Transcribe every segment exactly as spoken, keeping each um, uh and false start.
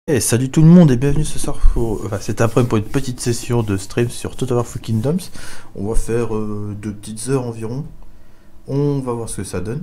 Et salut tout le monde et bienvenue ce soir pour... Enfin, c'est après pour une petite session de stream sur Total War Kingdoms. On va faire euh, deux petites heures environ. On va voir ce que ça donne.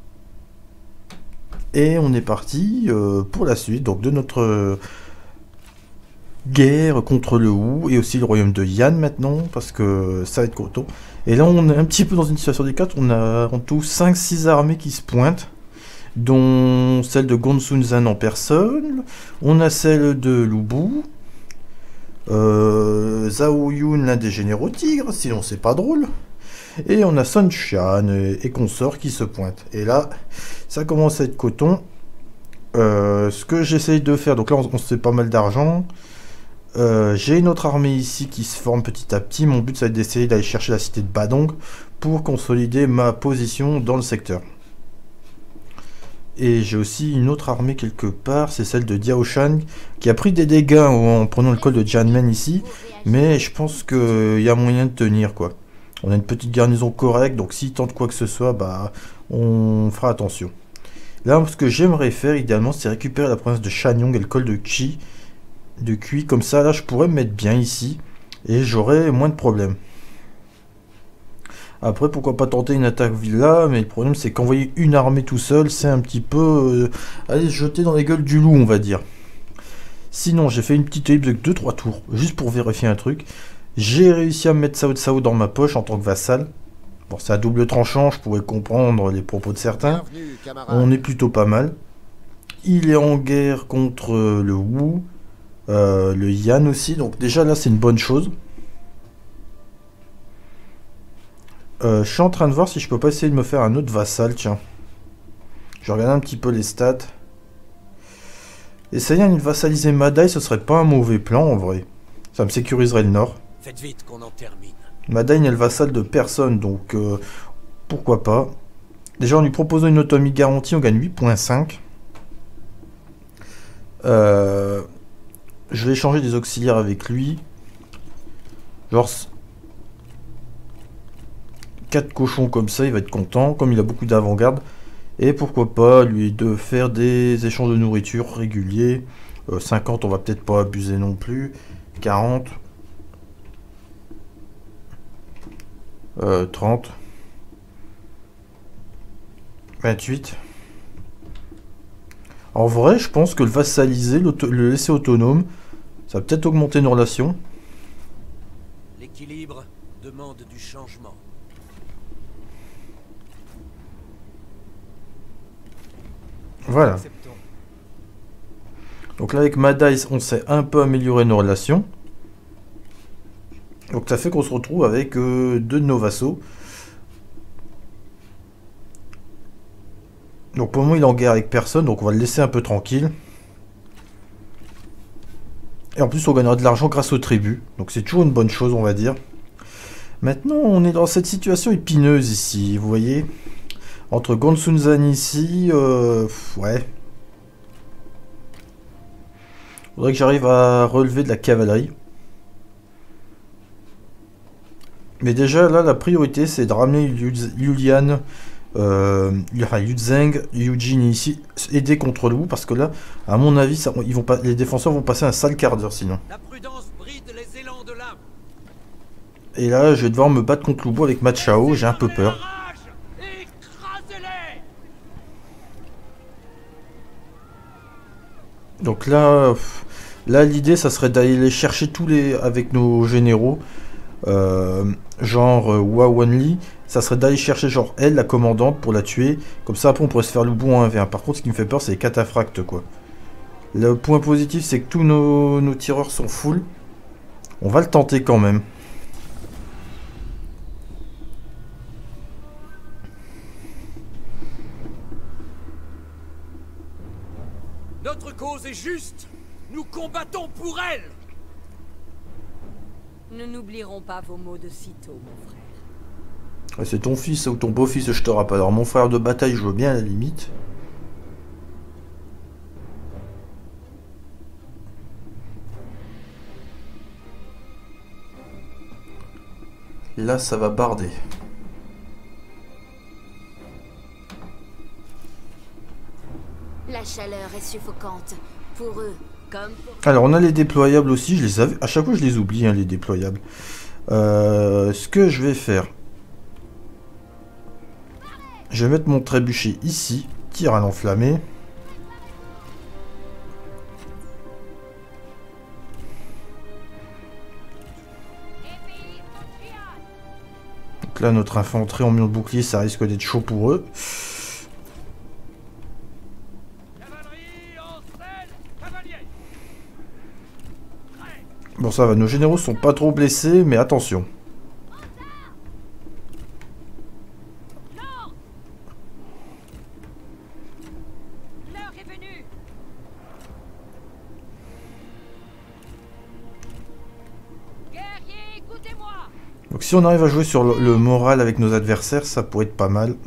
Et on est parti euh, pour la suite donc de notre euh, guerre contre le Wu et aussi le royaume de Yan maintenant parce que ça va être coton. Et là on est un petit peu dans une situation délicate. On a en tout cinq six armées qui se pointent, dont celle de Gonsunzan en personne, on a celle de Lubu, euh, Zhao Yun, l'un des généraux tigres, sinon c'est pas drôle, et on a Sun Xian et, et consorts qui se pointent. Et là, ça commence à être coton. Euh, ce que j'essaye de faire, donc là on, on se fait pas mal d'argent. Euh, J'ai une autre armée ici qui se forme petit à petit. Mon but ça va être d'essayer d'aller chercher la cité de Badong pour consolider ma position dans le secteur. Et j'ai aussi une autre armée quelque part, c'est celle de Diao Shan, qui a pris des dégâts en prenant le col de Jianmen ici, mais je pense qu'il y a moyen de tenir, quoi. On a une petite garnison correcte, donc s'il tente quoi que ce soit, bah, on fera attention. Là, ce que j'aimerais faire, idéalement, c'est récupérer la province de Shanyong et le col de Qi, de Qi, comme ça, là, je pourrais me mettre bien ici, et j'aurai moins de problèmes. Après, pourquoi pas tenter une attaque villa, mais le problème c'est qu'envoyer une armée tout seul, c'est un petit peu euh, aller se jeter dans les gueules du loup, on va dire. Sinon, j'ai fait une petite ellipse de deux trois tours, juste pour vérifier un truc. J'ai réussi à mettre Sao Sao dans ma poche en tant que vassal. Bon, c'est à double tranchant, je pourrais comprendre les propos de certains. On est plutôt pas mal. Il est en guerre contre le Wu, euh, le Yan aussi, donc déjà là c'est une bonne chose. Euh, je suis en train de voir si je peux pas essayer de me faire un autre vassal, tiens. Je regarde un petit peu les stats. Essayer de vassaliser Madai, ce serait pas un mauvais plan en vrai. Ça me sécuriserait le nord. Faites vite qu'on en termine. Madai n'est le vassal de personne, donc euh, pourquoi pas. Déjà en lui proposant une autonomie garantie, on gagne huit virgule cinq. Euh, je vais échanger des auxiliaires avec lui. Genre... quatre cochons comme ça, il va être content, comme il a beaucoup d'avant-garde. Et pourquoi pas lui de faire des échanges de nourriture réguliers. euh, cinquante, on va peut-être pas abuser non plus. quarante. Euh, trente. vingt-huit. En vrai, je pense que le vassaliser, le laisser autonome, ça va peut-être augmenter nos relations. L'équilibre demande du changement. Voilà. Donc là avec Madai, on s'est un peu amélioré nos relations. Donc ça fait qu'on se retrouve avec euh, deux de nos vassaux. Donc pour le moment il est en guerre avec personne, donc on va le laisser un peu tranquille. Et en plus on gagnera de l'argent grâce aux tribus. Donc c'est toujours une bonne chose on va dire. Maintenant on est dans cette situation épineuse ici, vous voyez. Entre Gonsunzan ici, euh, ouais. Faudrait que j'arrive à relever de la cavalerie. Mais déjà là, la priorité c'est de ramener Yulian, euh, enfin Yuzheng, Eugene ici, aider contre le Wu parce que là, à mon avis, ça, ils vont pas, les défenseurs vont passer un sale quart d'heure sinon. La prudence bride les élans de l'âme. Et là, je vais devoir me battre contre le Wu avec Ma Chao, j'ai un peu peur. Donc là, là l'idée ça serait d'aller les chercher tous les avec nos généraux, euh, genre euh, Hua Wanli, ça serait d'aller chercher genre elle, la commandante, pour la tuer. Comme ça après on pourrait se faire le bout en un v un. Par contre ce qui me fait peur c'est les cataphractes quoi. Le point positif c'est que tous nos, nos tireurs sont full. On va le tenter quand même. Notre cause est juste. Nous combattons pour elle. Nous n'oublierons pas vos mots de sitôt, mon frère. C'est ton fils ou ton beau-fils, je te rappelle. Alors mon frère de bataille, je veux bien à la limite. Là, ça va barder. La chaleur est suffocante. Pour eux, Comme pour... Alors on a les déployables aussi, je les avais... à chaque fois je les oublie hein, les déployables. Euh, ce que je vais faire, je vais mettre mon trébuchet ici, tir à l'enflammé. Donc là notre infanterie en mur de bouclier, ça risque d'être chaud pour eux. Bon ça va, nos généraux sont pas trop blessés, mais attention. L'heure est venue. Guerrier, écoutez-moi. Donc si on arrive à jouer sur le, le moral avec nos adversaires, ça pourrait être pas mal.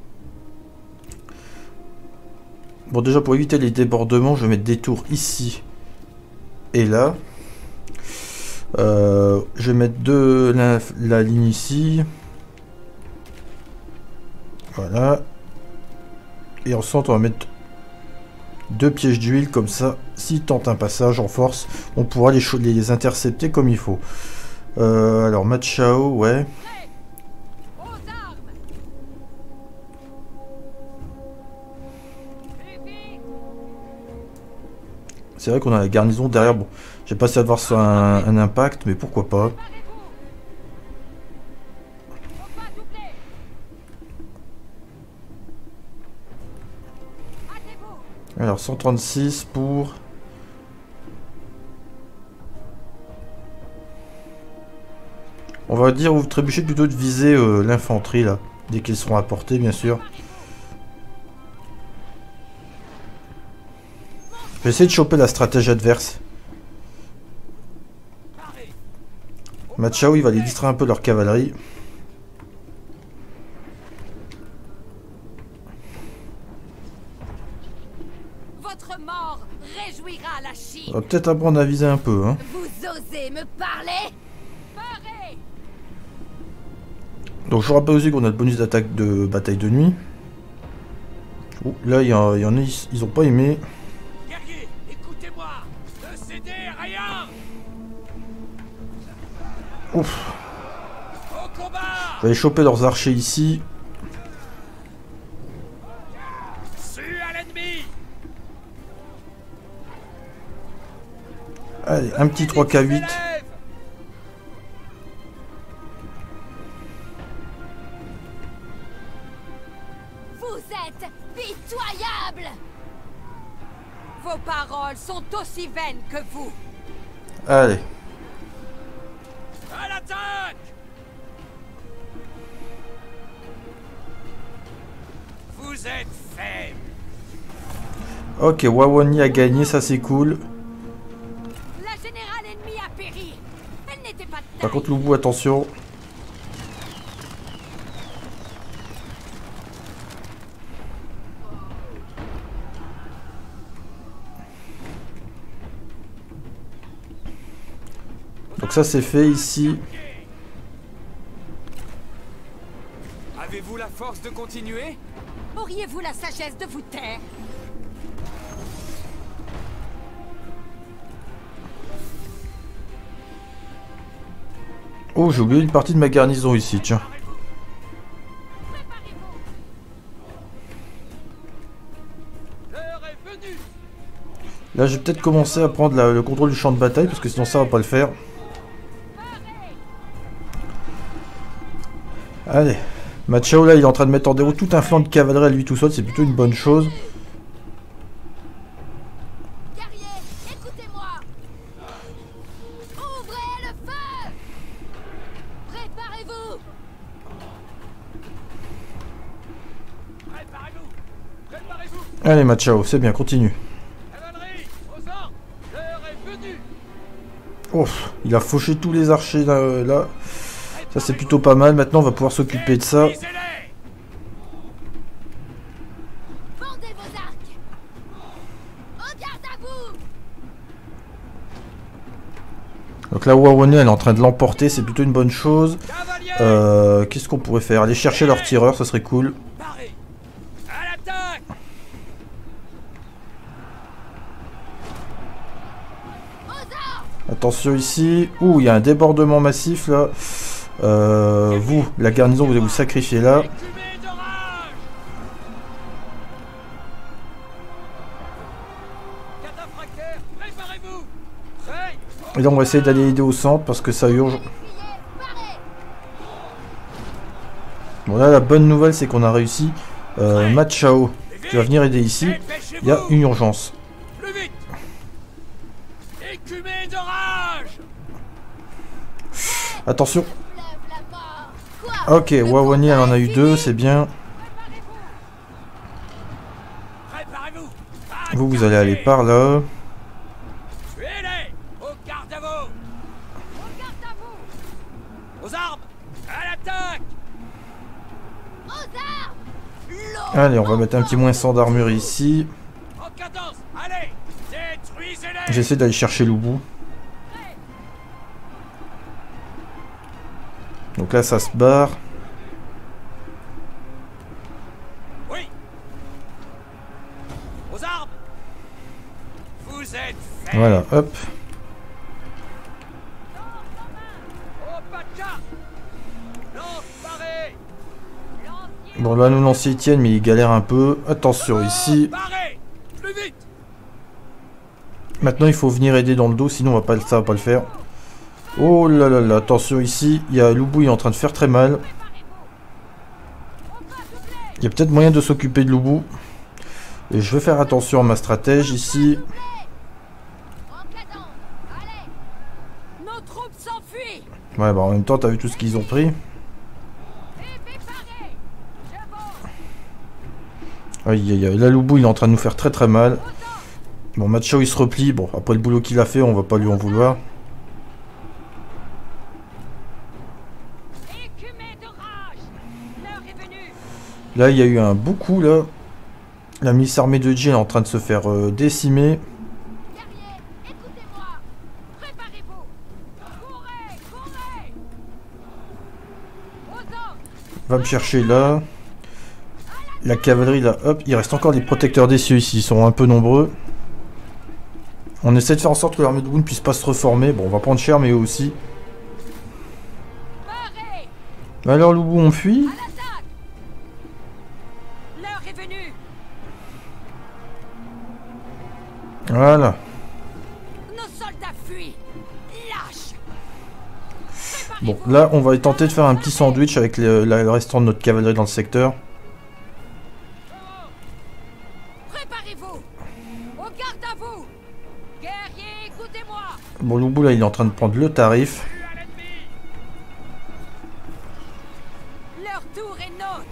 Bon déjà pour éviter les débordements, je vais mettre des tours ici et là. Euh, je vais mettre deux, la, la ligne ici. Voilà. Et en centre, on va mettre deux pièges d'huile, comme ça, s'ils tentent un passage en force, on pourra les, les intercepter comme il faut. Euh, alors, Machao, ouais. C'est vrai qu'on a la garnison derrière. Bon, j'ai pas essayé de voir sur un, un impact, mais pourquoi pas. Alors cent trente-six pour... On va dire, vous trébuchez plutôt de viser euh, l'infanterie là, dès qu'ils seront à portée bien sûr. Je vais essayer de choper la stratégie adverse. Machao il va les distraire un peu leur cavalerie. Votre mort réjouira la Chine. On va peut-être apprendre à viser un peu. Hein. Vous osez me parler? Parez. Donc je vous rappelle aussi qu'on a le bonus d'attaque de bataille de nuit. Oh, là il y, y en a, ils, ils ont pas aimé. Guerrier, écoutez-moi. Ne cédez rien. Ouf. Au combat. Je vais aller choper leurs archers ici. Su à l'ennemi. Allez, un petit trois K huit. Vous êtes pitoyable. Vos paroles sont aussi vaines que vous. Allez. À l'attaque. Vous êtes faible. Ok, Wawoni a gagné, ça c'est cool. La générale ennemie a péri. Elle n'était pas de taille. Par contre, Loubou, attention. Donc ça c'est fait ici. Avez-vous la force de continuer? Auriez-vous la sagesse de vous taire? Oh, j'ai oublié une partie de ma garnison ici, tiens. Là, j'ai peut-être commencé à prendre la, le contrôle du champ de bataille, parce que sinon ça va pas le faire. Allez. Machao, là, il est en train de mettre en déroute tout un flanc de cavalerie à lui tout seul, c'est plutôt une bonne chose. Guerrier, écoutez-moi. Ouvrez le feu. Préparez-vous. Préparez-vous. Préparez-vous. Allez, Machao, c'est bien, continue. Cavalerie, aux ordres. L'heure est venue. Ouf, il a fauché tous les archers là. là. Ça, c'est plutôt pas mal. Maintenant, on va pouvoir s'occuper de ça. Visez-les. Bandez vos arcs. En garde à vous. Donc là, Wawoni, elle est en train de l'emporter. C'est plutôt une bonne chose. Cavaliers. Euh, Qu'est-ce qu'on pourrait faire? Aller chercher leurs tireurs, ça serait cool. Parez. À l'attaque. Attention ici. Ouh, il y a un débordement massif là. Euh, vous, la garnison, vous allez vous sacrifier là. Écumée de rage. Cataphractaire, préparez-vous. Prêt. Et là, on va essayer d'aller aider au centre parce que ça urge. Bon, là, la bonne nouvelle, c'est qu'on a réussi. Euh, Machao, tu vas venir aider ici. Il y a une urgence. Plus vite. Écumée de rage. Attention. Ok, Wawani, elle en a eu deux, c'est bien. Préparez-vous. Vous, vous allez aller par là. Tuez-les. Au garde à vous. Au garde à vous. Aux armes. À l'attaque. Aux armes. Allez, on va mettre un petit moins cent d'armure ici. En cadence. Allez. Détruisez-les. J'essaie d'aller chercher Lubu. Donc là, ça se barre. Oui. Aux armes. Vous êtes faits. Voilà, hop. Au pacha. Lance paré. Bon, là, nos lanciers tiennent, mais ils galèrent un peu. Attention ici. Paré. Plus vite. Maintenant, il faut venir aider dans le dos, sinon on va pas, ça va pas le faire. Oh là là là, attention ici. Il y a Lubu, il est en train de faire très mal. Il y a peut-être moyen de s'occuper de Lubu. Et je vais faire attention à ma stratège ici. Nos troupes s'enfuient. Ouais, bah en même temps, t'as vu tout ce qu'ils ont pris. Aïe aïe aïe, là Lubu, il est en train de nous faire très très mal. Bon, Machao, il se replie. Bon, après le boulot qu'il a fait, on va pas lui en vouloir. Là, il y a eu un beaucoup là. La milice armée de Jin est en train de se faire euh, décimer. Guerriers, écoutez-moi. Préparez-vous. Courez, courez. Aux ordres. Va me chercher là. La cavalerie là, hop. Il reste encore des protecteurs des cieux ici. Ils sont un peu nombreux. On essaie de faire en sorte que l'armée de Wu ne puisse pas se reformer. Bon, on va prendre cher, mais eux aussi. Parez. Alors, Lubu, on fuit. À l'attaque. L'heure est venue. Voilà. Nos soldats fuient. Lâche. Bon, là, on va tenter de faire un petit sandwich avec le, la- le restant de notre cavalerie dans le secteur. Préparez-vous. Au garde à vous. Guerriers, écoutez-moi. Bon, Lubu, là, il est en train de prendre le tarif. À l'ennemi. Leur tour est nôtre.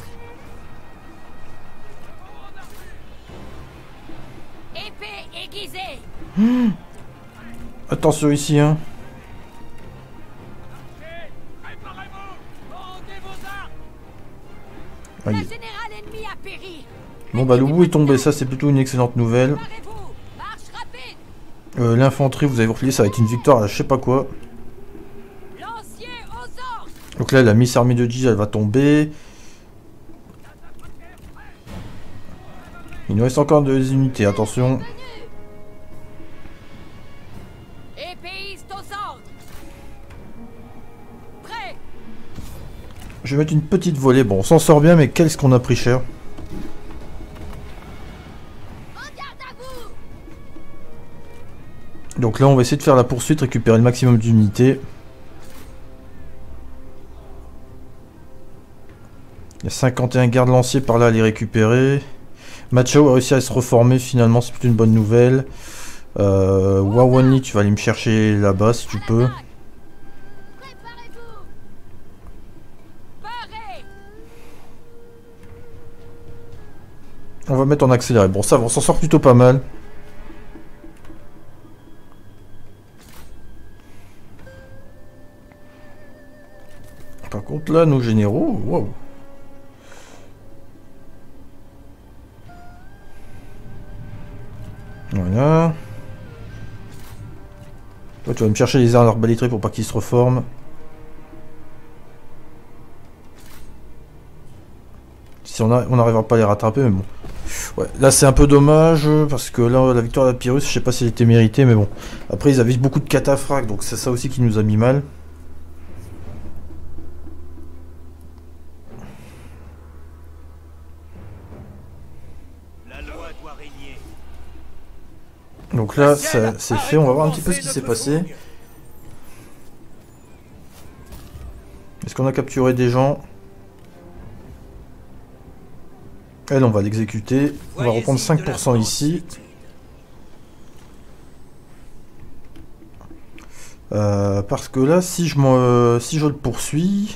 Épée aiguisée. Attention ici, hein. Préparez-vous. Rendez vos armes. Le Aïe. général ennemi a péri. Bon, bah, Lubu est tombé. Ça, c'est plutôt une excellente nouvelle. Préparez-vous. Marche rapide. Euh, L'infanterie, vous avez replié, ça va être une victoire à je sais pas quoi. Lancier aux ordres. Donc là, la Miss Armée de Jin, elle va tomber. Il nous reste encore deux unités, attention. Épéiste aux ordres. Prêt. Je vais mettre une petite volée. Bon, on s'en sort bien, mais qu'est-ce qu'on a pris cher. En garde à vous. Donc là, on va essayer de faire la poursuite, récupérer le maximum d'unités. Il y a cinquante et un gardes lanciers par là à les récupérer. Machao a réussi à se reformer finalement, c'est plutôt une bonne nouvelle. Euh, Wawani, tu vas aller me chercher là-bas si tu peux. Préparez-vous. Parez. On va mettre en accéléré. Bon, ça va, on s'en sort plutôt pas mal. Par contre, là, nos généraux, wow. Voilà. Toi, tu vas me chercher les armes arbalétrées pour pas qu'ils se reforment. Si on a, on n'arrivera pas à les rattraper, mais bon. Ouais, là c'est un peu dommage, parce que là, la victoire de la Pyrrhus, je sais pas si elle était méritée, mais bon. Après, ils avaient beaucoup de cataphractes, donc c'est ça aussi qui nous a mis mal. Donc là, c'est fait, on va voir un petit peu ce qui s'est passé. Est-ce qu'on a capturé des gens? Elle, on va l'exécuter. On va reprendre cinq pour cent ici. Euh, parce que là, si je, me, si je le poursuis...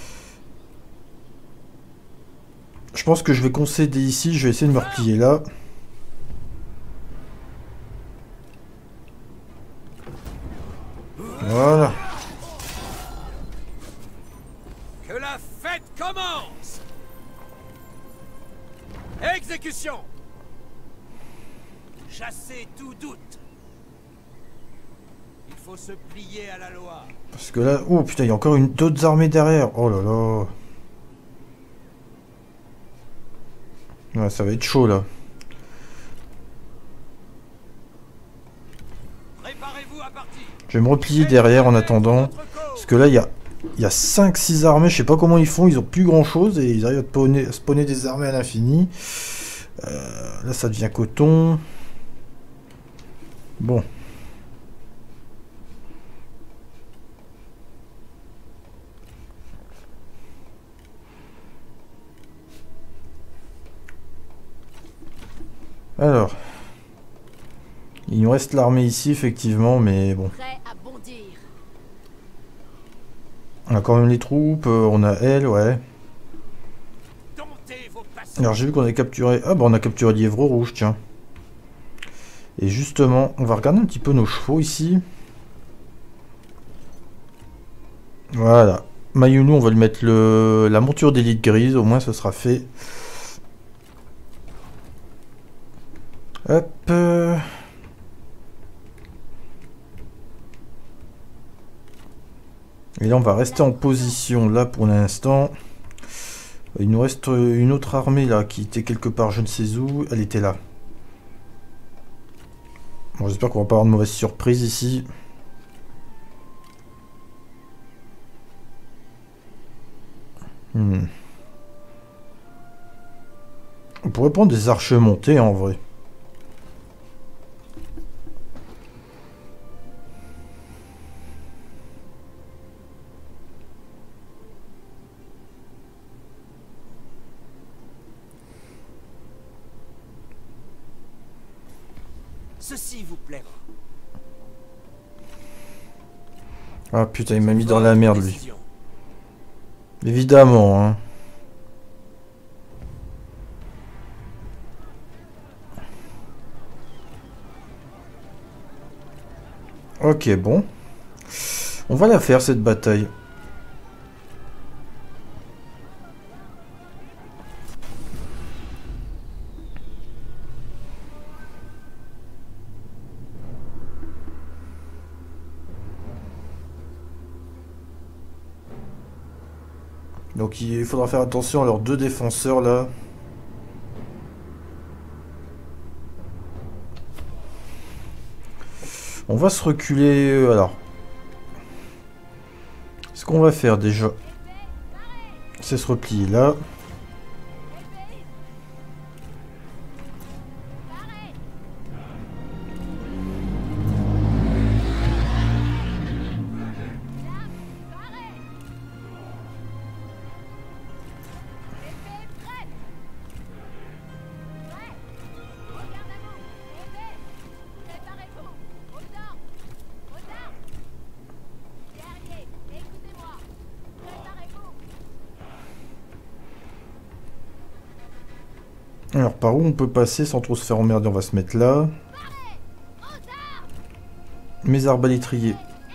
Je pense que je vais concéder ici. Je vais essayer de me replier là. Voilà. Que la fête commence. Exécution. Chasser tout doute. Il faut se plier à la loi. Parce que là... Oh putain, il y a encore une d'autres armées derrière. Oh là là. Ouais, ça va être chaud là. Préparez-vous à partir. Je vais me replier derrière en attendant. Parce que là, il y a, il y a cinq six armées. Je sais pas comment ils font. Ils ont plus grand chose. Et ils arrivent à spawner, à spawner des armées à l'infini. Euh, là, ça devient coton. Bon. Alors. Il nous reste l'armée ici, effectivement. Mais bon. On a quand même les troupes, euh, on a elle, ouais. Alors j'ai vu qu'on a capturé... Ah bah on a capturé Lièvre Rouge, tiens. Et justement, on va regarder un petit peu nos chevaux ici. Voilà. Mayunou, on va lui mettre le... la monture d'élite grise, au moins ça sera fait. Hop. Euh... Et là, on va rester en position là pour l'instant. Il nous reste une autre armée là qui était quelque part, je ne sais où. Elle était là. Bon, j'espère qu'on va pas avoir de mauvaise surprise ici. Hmm. On pourrait prendre des archers montés en vrai. Ceci vous plaira. Ah putain, il m'a mis dans la merde lui. Évidemment, hein. Ok, bon. On va la faire cette bataille. Donc il faudra faire attention à leurs deux défenseurs là. On va se reculer. Alors. Ce qu'on va faire déjà, c'est se replier là. Alors par où on peut passer sans trop se faire emmerder? On va se mettre là. Mes arbalétriers.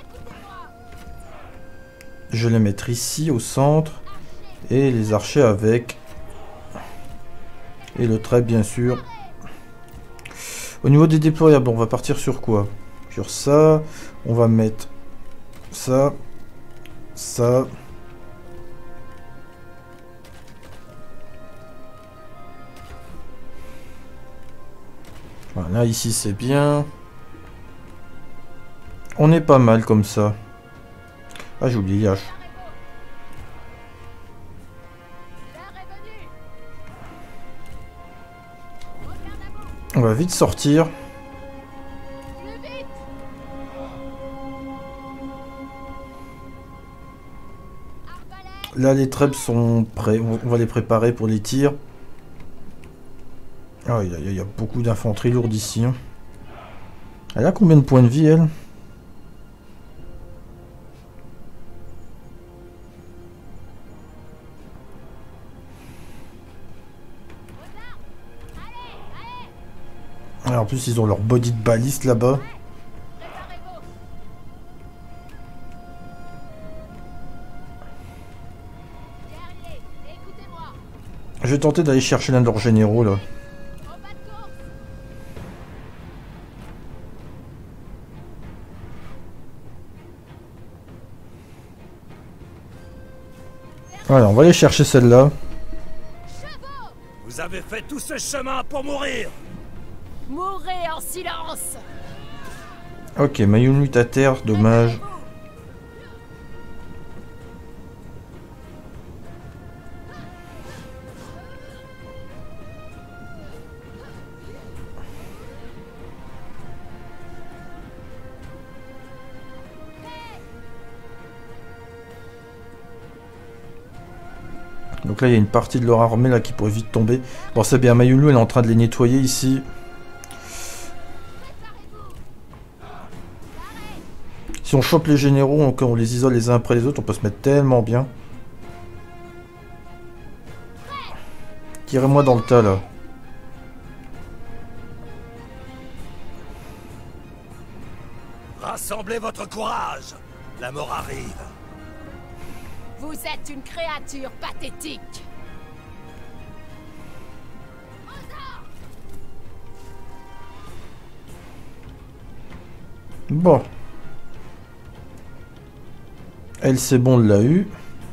Je vais les mettre ici au centre. Et les archers avec. Et le trait bien sûr. Au niveau des déployables, on va partir sur quoi? Sur ça. On va mettre ça. Ça. Voilà, ici c'est bien. On est pas mal comme ça. Ah, j'ai oublié H. On va vite sortir. Là, les trèbes sont prêts. On va les préparer pour les tirs. Ah, il y, y, y a beaucoup d'infanterie lourde ici. Hein. Elle a combien de points de vie, elle? Ah, en plus, ils ont leur body de baliste là-bas. Je vais tenter d'aller chercher l'un de leurs généraux là. Voilà, on va aller chercher celle-là. Vous avez fait tout ce chemin pour mourir. Mourrez en silence. Ok, Mayun lutte à terre, dommage. Donc là, il y a une partie de leur armée là qui pourrait vite tomber. Bon, c'est bien, Mayulu, elle est en train de les nettoyer ici. Si on chope les généraux, quand on les isole les uns après les autres, on peut se mettre tellement bien. Tirez-moi dans le tas là. Rassemblez votre courage. La mort arrive. Vous êtes une créature pathétique. Bon. Elle, c'est bon, l'a eu.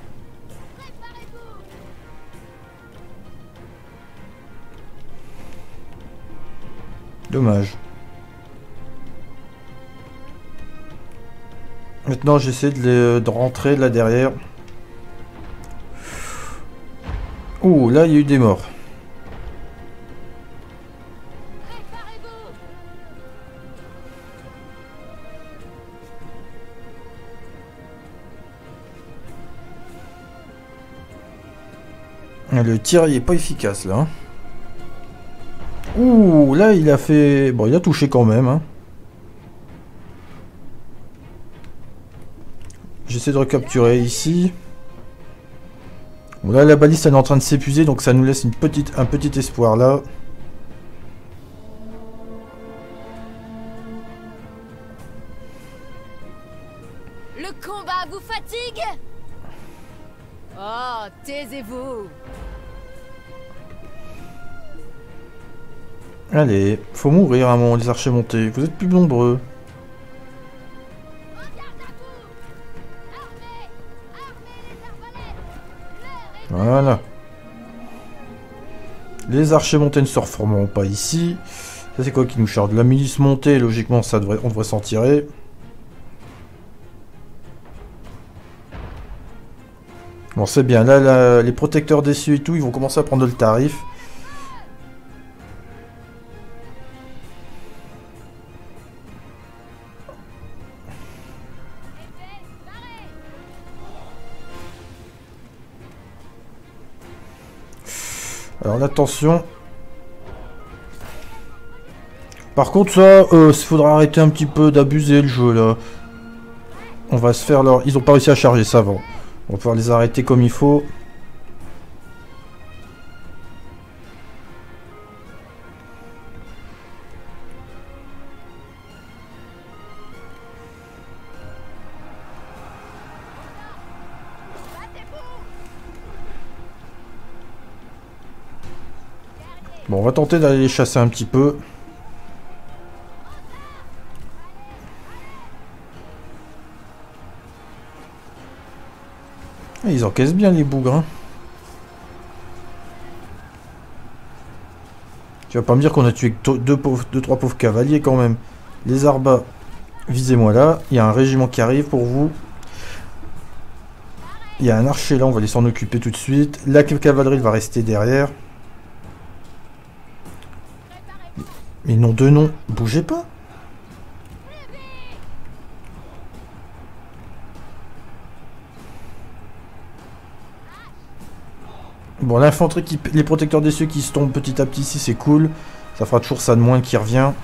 Dommage. Maintenant, j'essaie de, les, de rentrer là derrière. Ouh, là, il y a eu des morts. Le tir, il est pas efficace, là. Ouh, là, il a fait... Bon, il a touché quand même, hein. J'essaie de recapturer ici. Bon, là, la baliste, elle est en train de s'épuiser, donc ça nous laisse une petite, un petit espoir, là. Le combat vous fatigue? Oh, taisez-vous. Allez, faut mourir à un moment, les archers montés. Vous êtes plus nombreux. Voilà. Les archers montés ne se reformeront pas ici. Ça c'est quoi qui nous charge? La milice montée, logiquement ça devrait, on devrait s'en tirer. Bon c'est bien, là la, les protecteurs déçus et tout, ils vont commencer à prendre le tarif. Alors attention. Par contre ça, il euh, faudra arrêter un petit peu d'abuser le jeu là. On va se faire leur... Ils ont pas réussi à charger ça avant. On va pouvoir les arrêter comme il faut. Bon, on va tenter d'aller les chasser un petit peu. Et ils encaissent bien les bougres. Hein. Tu vas pas me dire qu'on a tué que deux, pauvres, deux, trois pauvres cavaliers quand même. Les Arbas, visez-moi là. Il y a un régiment qui arrive pour vous. Il y a un archer là, on va aller s'en occuper tout de suite. La cavalerie va rester derrière. Mais non de non, bougez pas. Bon, l'infanterie, qui, les protecteurs des cieux qui se tombent petit à petit ici, c'est cool. Ça fera toujours ça de moins qui revient.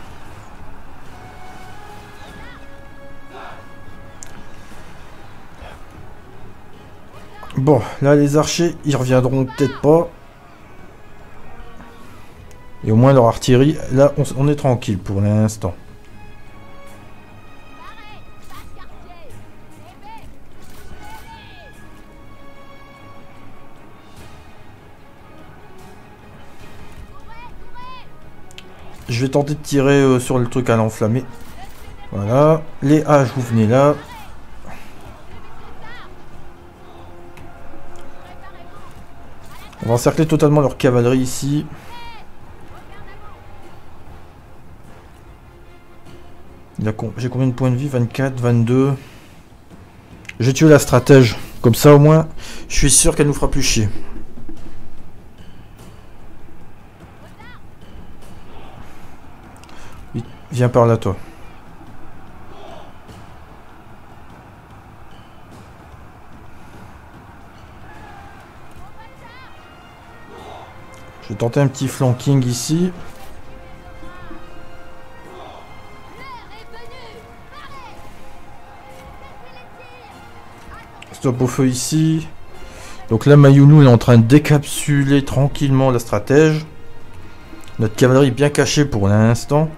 Bon, là, les archers, ils reviendront peut-être pas. Et au moins, leur artillerie, là, on, on est tranquille pour l'instant. Je vais tenter de tirer euh, sur le truc à l'enflammer. Voilà. Les haches, vous venez là. On va encercler totalement leur cavalerie ici. J'ai combien de points de vie? vingt-quatre, vingt-deux. J'ai tué la stratège. Comme ça, au moins, je suis sûr qu'elle nous fera plus chier. Viens par là, toi. Je vais tenter un petit flanking ici. Stop au feu ici. Donc là, Mayunou est en train de décapsuler tranquillement la stratège. Notre cavalerie est bien cachée pour l'instant.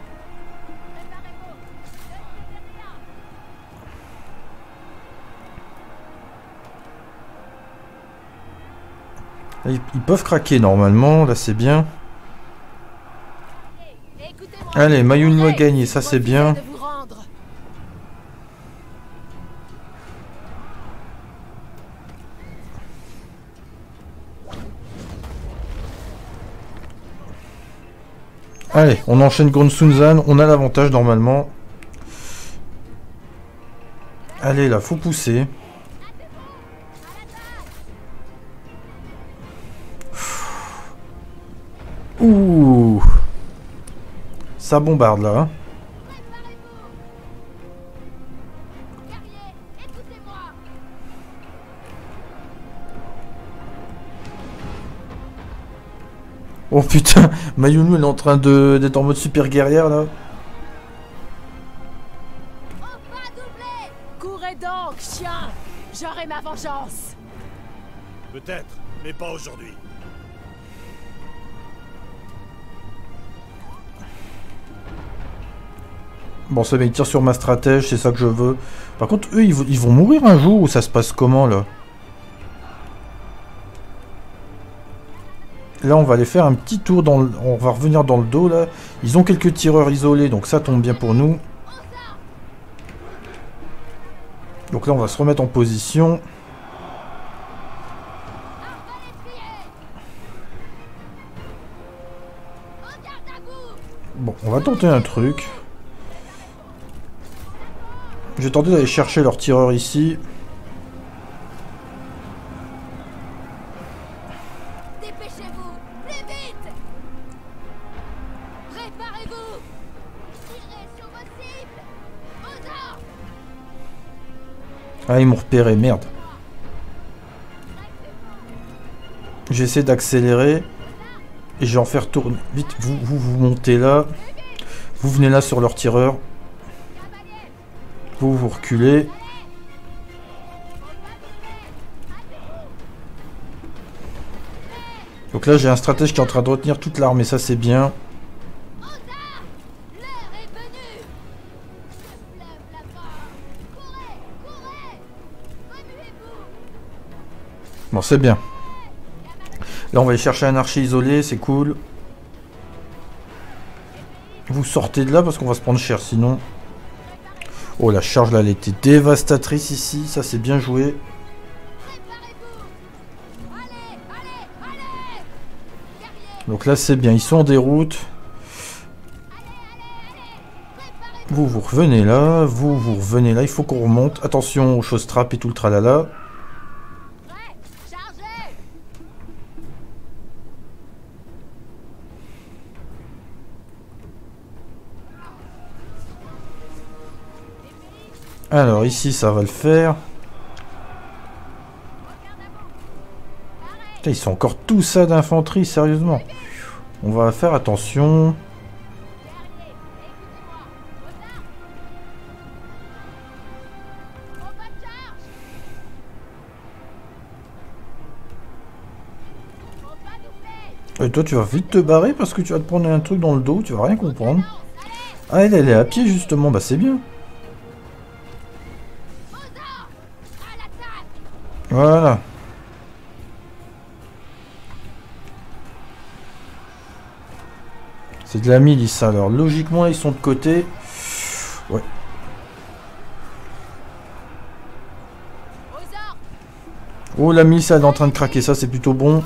Ils peuvent craquer normalement, là c'est bien. Allez, Mayunou a gagné, ça c'est bien. Allez, on enchaîne Gonsunzan, on a l'avantage normalement. Allez là, faut pousser. Ouh, ça bombarde là. Oh putain, Mayunou elle est en train de d'être en mode super guerrière là. Courez donc, chien. J'aurai ma vengeance. Peut-être, mais pas aujourd'hui. Bon, ça va, ils tirent sur ma stratège, c'est ça que je veux. Par contre, eux, ils, ils vont mourir un jour ou ça se passe comment, là? Là, on va aller faire un petit tour dans le... On va revenir dans le dos, là. Ils ont quelques tireurs isolés, donc ça tombe bien pour nous. Donc là, on va se remettre en position. Bon, on va tenter un truc. Je vais tenter d'aller chercher leur tireur ici. Dépêchez-vous, plus vite. Préparez-vous. Tirez sur vos cibles. Aux ordres. Ah, ils m'ont repéré, merde. J'essaie d'accélérer. Et je vais en faire tourner. Vite, vous, vous, vous montez là. Vous venez là sur leur tireur. Vous, vous reculez. Donc là, j'ai un stratège qui est en train de retenir toute l'armée. Ça, c'est bien. Bon, c'est bien. Là, on va aller chercher un archer isolé. C'est cool. Vous sortez de là parce qu'on va se prendre cher sinon. Oh, la charge là, elle était dévastatrice ici. Ça, c'est bien joué. Donc là, c'est bien. Ils sont en déroute. Vous, vous revenez là. Vous, vous revenez là. Il faut qu'on remonte. Attention aux choses trappes et tout le tralala. Prêt, chargez. Alors ici, ça va le faire. Putain, ils sont encore tout ça d'infanterie, sérieusement. On va faire attention. Et toi, tu vas vite te barrer parce que tu vas te prendre un truc dans le dos, tu vas rien comprendre. Ah, elle, elle est à pied justement, bah c'est bien. Voilà. C'est de la milice, alors logiquement ils sont de côté. Ouais. Oh, la milice elle est en train de craquer, ça c'est plutôt bon.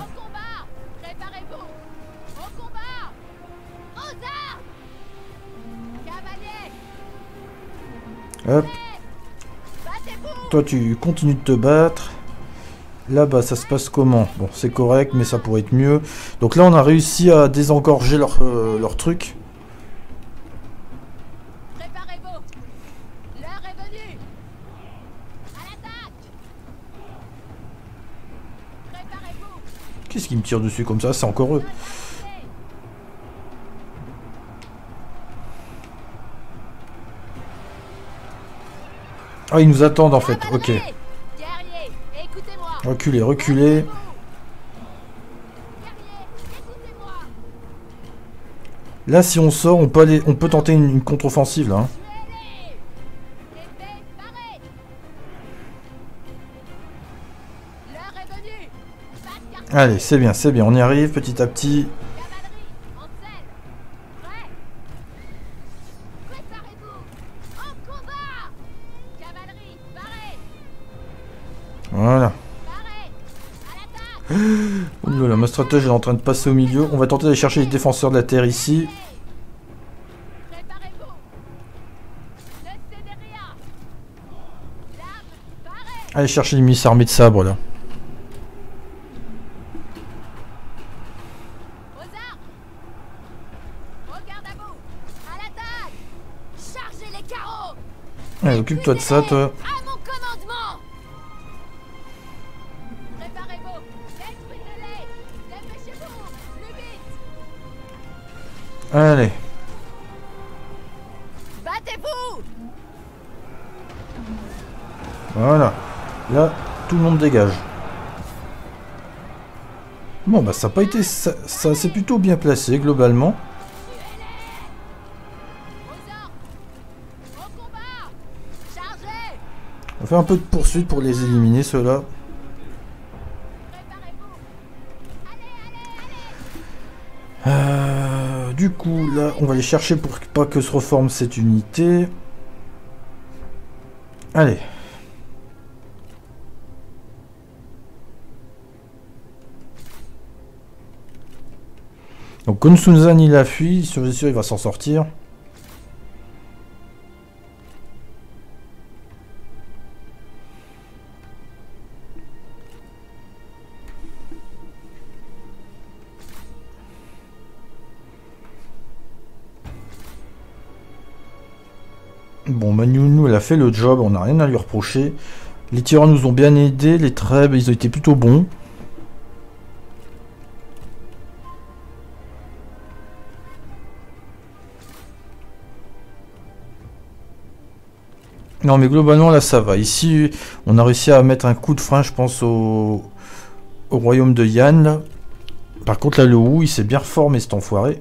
Hop. Toi tu continues de te battre. Là-bas ça se passe comment? Bon c'est correct mais ça pourrait être mieux. Donc là on a réussi à désengorger leur, euh, leur truc. Qu'est-ce qui me tire dessus comme ça? C'est encore eux. Ah, ils nous attendent en fait, ok. Reculez, reculez. Là, si on sort, on peut aller, on peut tenter une, une contre-offensive là. Hein. Allez, c'est bien, c'est bien, on y arrive petit à petit. Voilà. Oh là là, ma stratège est en train de passer au milieu. On va tenter d'aller chercher les défenseurs de la terre ici. Allez chercher les milices armées de sabre là. Allez, occupe-toi de ça, toi. Allez. Battez-vous. Voilà. Là, tout le monde dégage. Bon, bah ça n'a pas été... Ça, ça s'est plutôt bien placé, globalement. On va faire un peu de poursuite pour les éliminer, ceux-là. Euh, du coup, là, on va les chercher pour pas que se reforme cette unité. Allez. Donc, Konsunzan, il a fui. Je suis sûr il va s'en sortir. Bon, Manyunu, elle a fait le job, on n'a rien à lui reprocher. Les tireurs nous ont bien aidés, les trèbes, ils ont été plutôt bons. Non, mais globalement, là, ça va. Ici, on a réussi à mettre un coup de frein, je pense, au, au royaume de Yan. Là. Par contre, là, le Wu, il s'est bien reformé, cet enfoiré.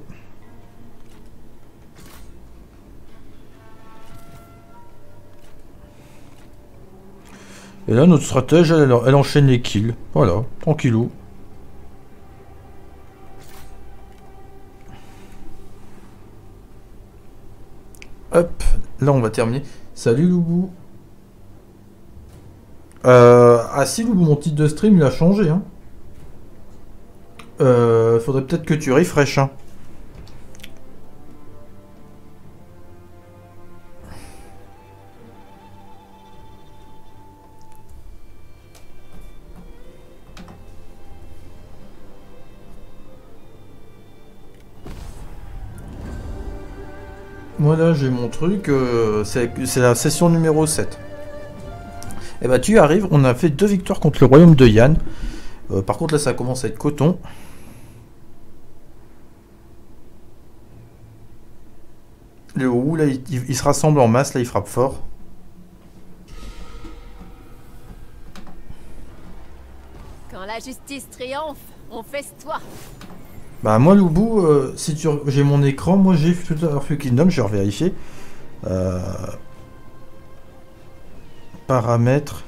Et là, notre stratège, elle, elle enchaîne les kills. Voilà, tranquillou. Hop, là, on va terminer. Salut, Loubou. Euh, ah si, Loubou, mon titre de stream, il a changé. Hein. Euh, faudrait peut-être que tu refresh. Hein. Moi là j'ai mon truc, euh, c'est c'est la session numéro sept. Et bah tu arrives, on a fait deux victoires contre le royaume de Yann. Euh, par contre là ça commence à être coton. Le Wu là il, il, il se rassemble en masse, là il frappe fort. Quand la justice triomphe, on festoie. Bah moi Loubou, euh, si tu j'ai mon écran, moi j'ai Future Kingdom, je vais revérifier. Euh... Paramètres.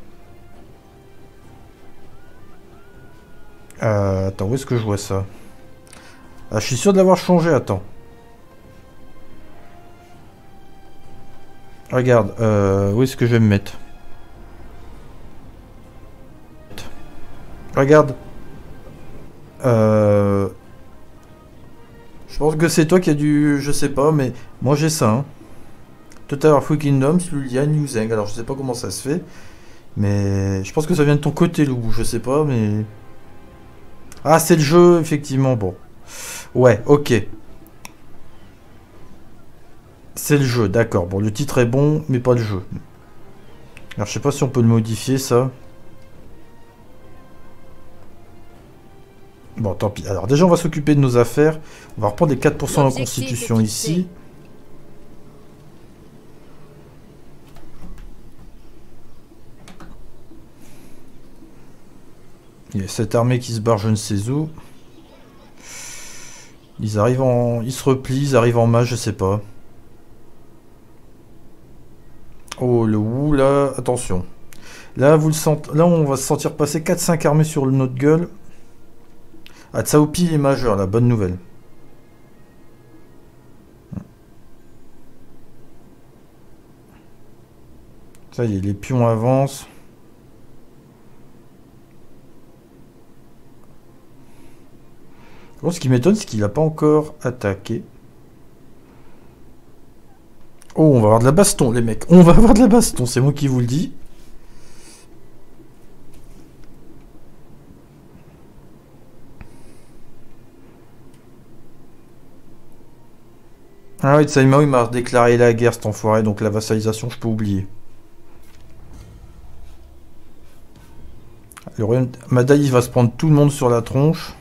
Euh, attends, où est-ce que je vois ça? Ah, je suis sûr de l'avoir changé, attends. Regarde, euh, où est-ce que je vais me mettre? Regarde. Euh... Je pense que c'est toi qui as dû... Je sais pas, mais moi j'ai ça. Hein. Total War Free Kingdom, Lulian, New Zeng. Alors je sais pas comment ça se fait. Mais je pense que ça vient de ton côté, Lou. Je sais pas, mais... Ah, c'est le jeu, effectivement. Bon. Ouais, ok. C'est le jeu, d'accord. Bon, le titre est bon, mais pas le jeu. Alors je sais pas si on peut le modifier, ça. Bon, tant pis. Alors déjà, on va s'occuper de nos affaires. On va reprendre les quatre pour cent de constitution ici. Il y a cette armée qui se barre je ne sais où. Ils arrivent en... Ils se replient, ils arrivent en masse, je sais pas. Oh, le Wu, là, attention. Là, vous le sentez... Là, on va se sentir passer quatre cinq armées sur notre gueule. Ah, Tsaopi est majeur, la bonne nouvelle. Ça y est, les pions avancent. Bon, ce qui m'étonne, c'est qu'il n'a pas encore attaqué. Oh, on va avoir de la baston, les mecs. On va avoir de la baston, c'est moi qui vous le dis. Ah oui, Tsaimao, il m'a déclaré la guerre, cet enfoiré, donc la vassalisation, je peux oublier. Le royaume... Madaï va se prendre tout le monde sur la tronche.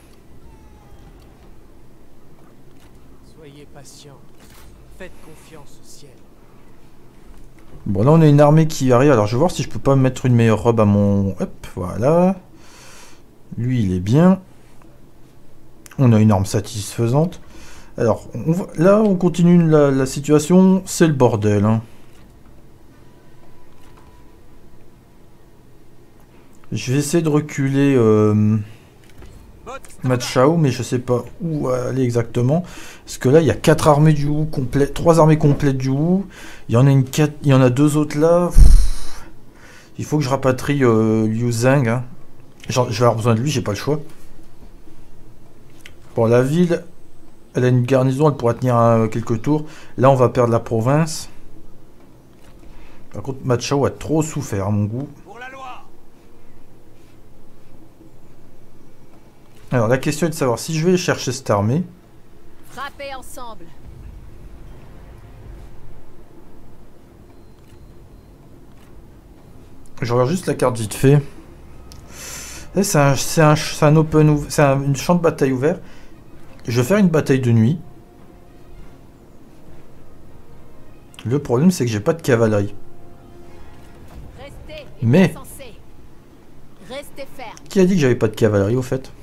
Soyez patient. Faites confiance au ciel. Bon, là, on a une armée qui arrive. Alors, je vais voir si je peux pas mettre une meilleure robe à mon... Hop, voilà. Lui, il est bien. On a une arme satisfaisante. Alors, on va... là, on continue la, la situation. C'est le bordel, hein. Je vais essayer de reculer euh, Machao, mais je sais pas où aller exactement. Parce que là, il y a quatre armées du Wu complètes, trois armées complètes du Wu. Il y en a une quatre, il y en a deux autres là. Il faut que je rapatrie euh, Liu Zeng. Hein. Genre, je vais avoir besoin de lui, j'ai pas le choix. Bon, la ville, elle a une garnison, elle pourra tenir euh, quelques tours. Là, on va perdre la province. Par contre, Machao a trop souffert à mon goût. Alors la question est de savoir si je vais chercher cette armée. Frappez ensemble. Je regarde juste la carte vite fait. C'est un, c'est un, c'est un open, c'est un une champ de bataille ouvert. Je vais faire une bataille de nuit. Le problème c'est que j'ai pas de cavalerie. Restez Mais Restez ferme. Qui a dit que j'avais pas de cavalerie au fait?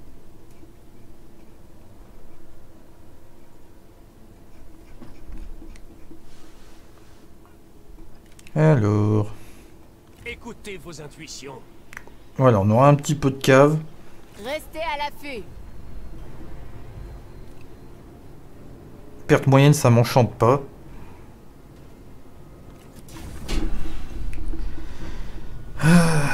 Alors... Écoutez vos intuitions. Voilà, on aura un petit peu de cave. Restez à l'affût. Perte moyenne, ça m'enchante pas. Ah.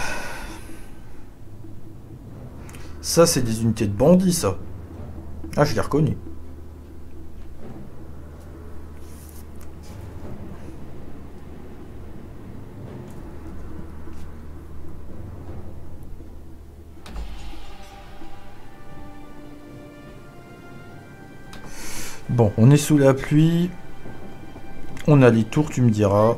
Ça, c'est des unités de bandits, ça. Ah, je l'ai reconnu. Bon, on est sous la pluie. On a les tours, tu me diras.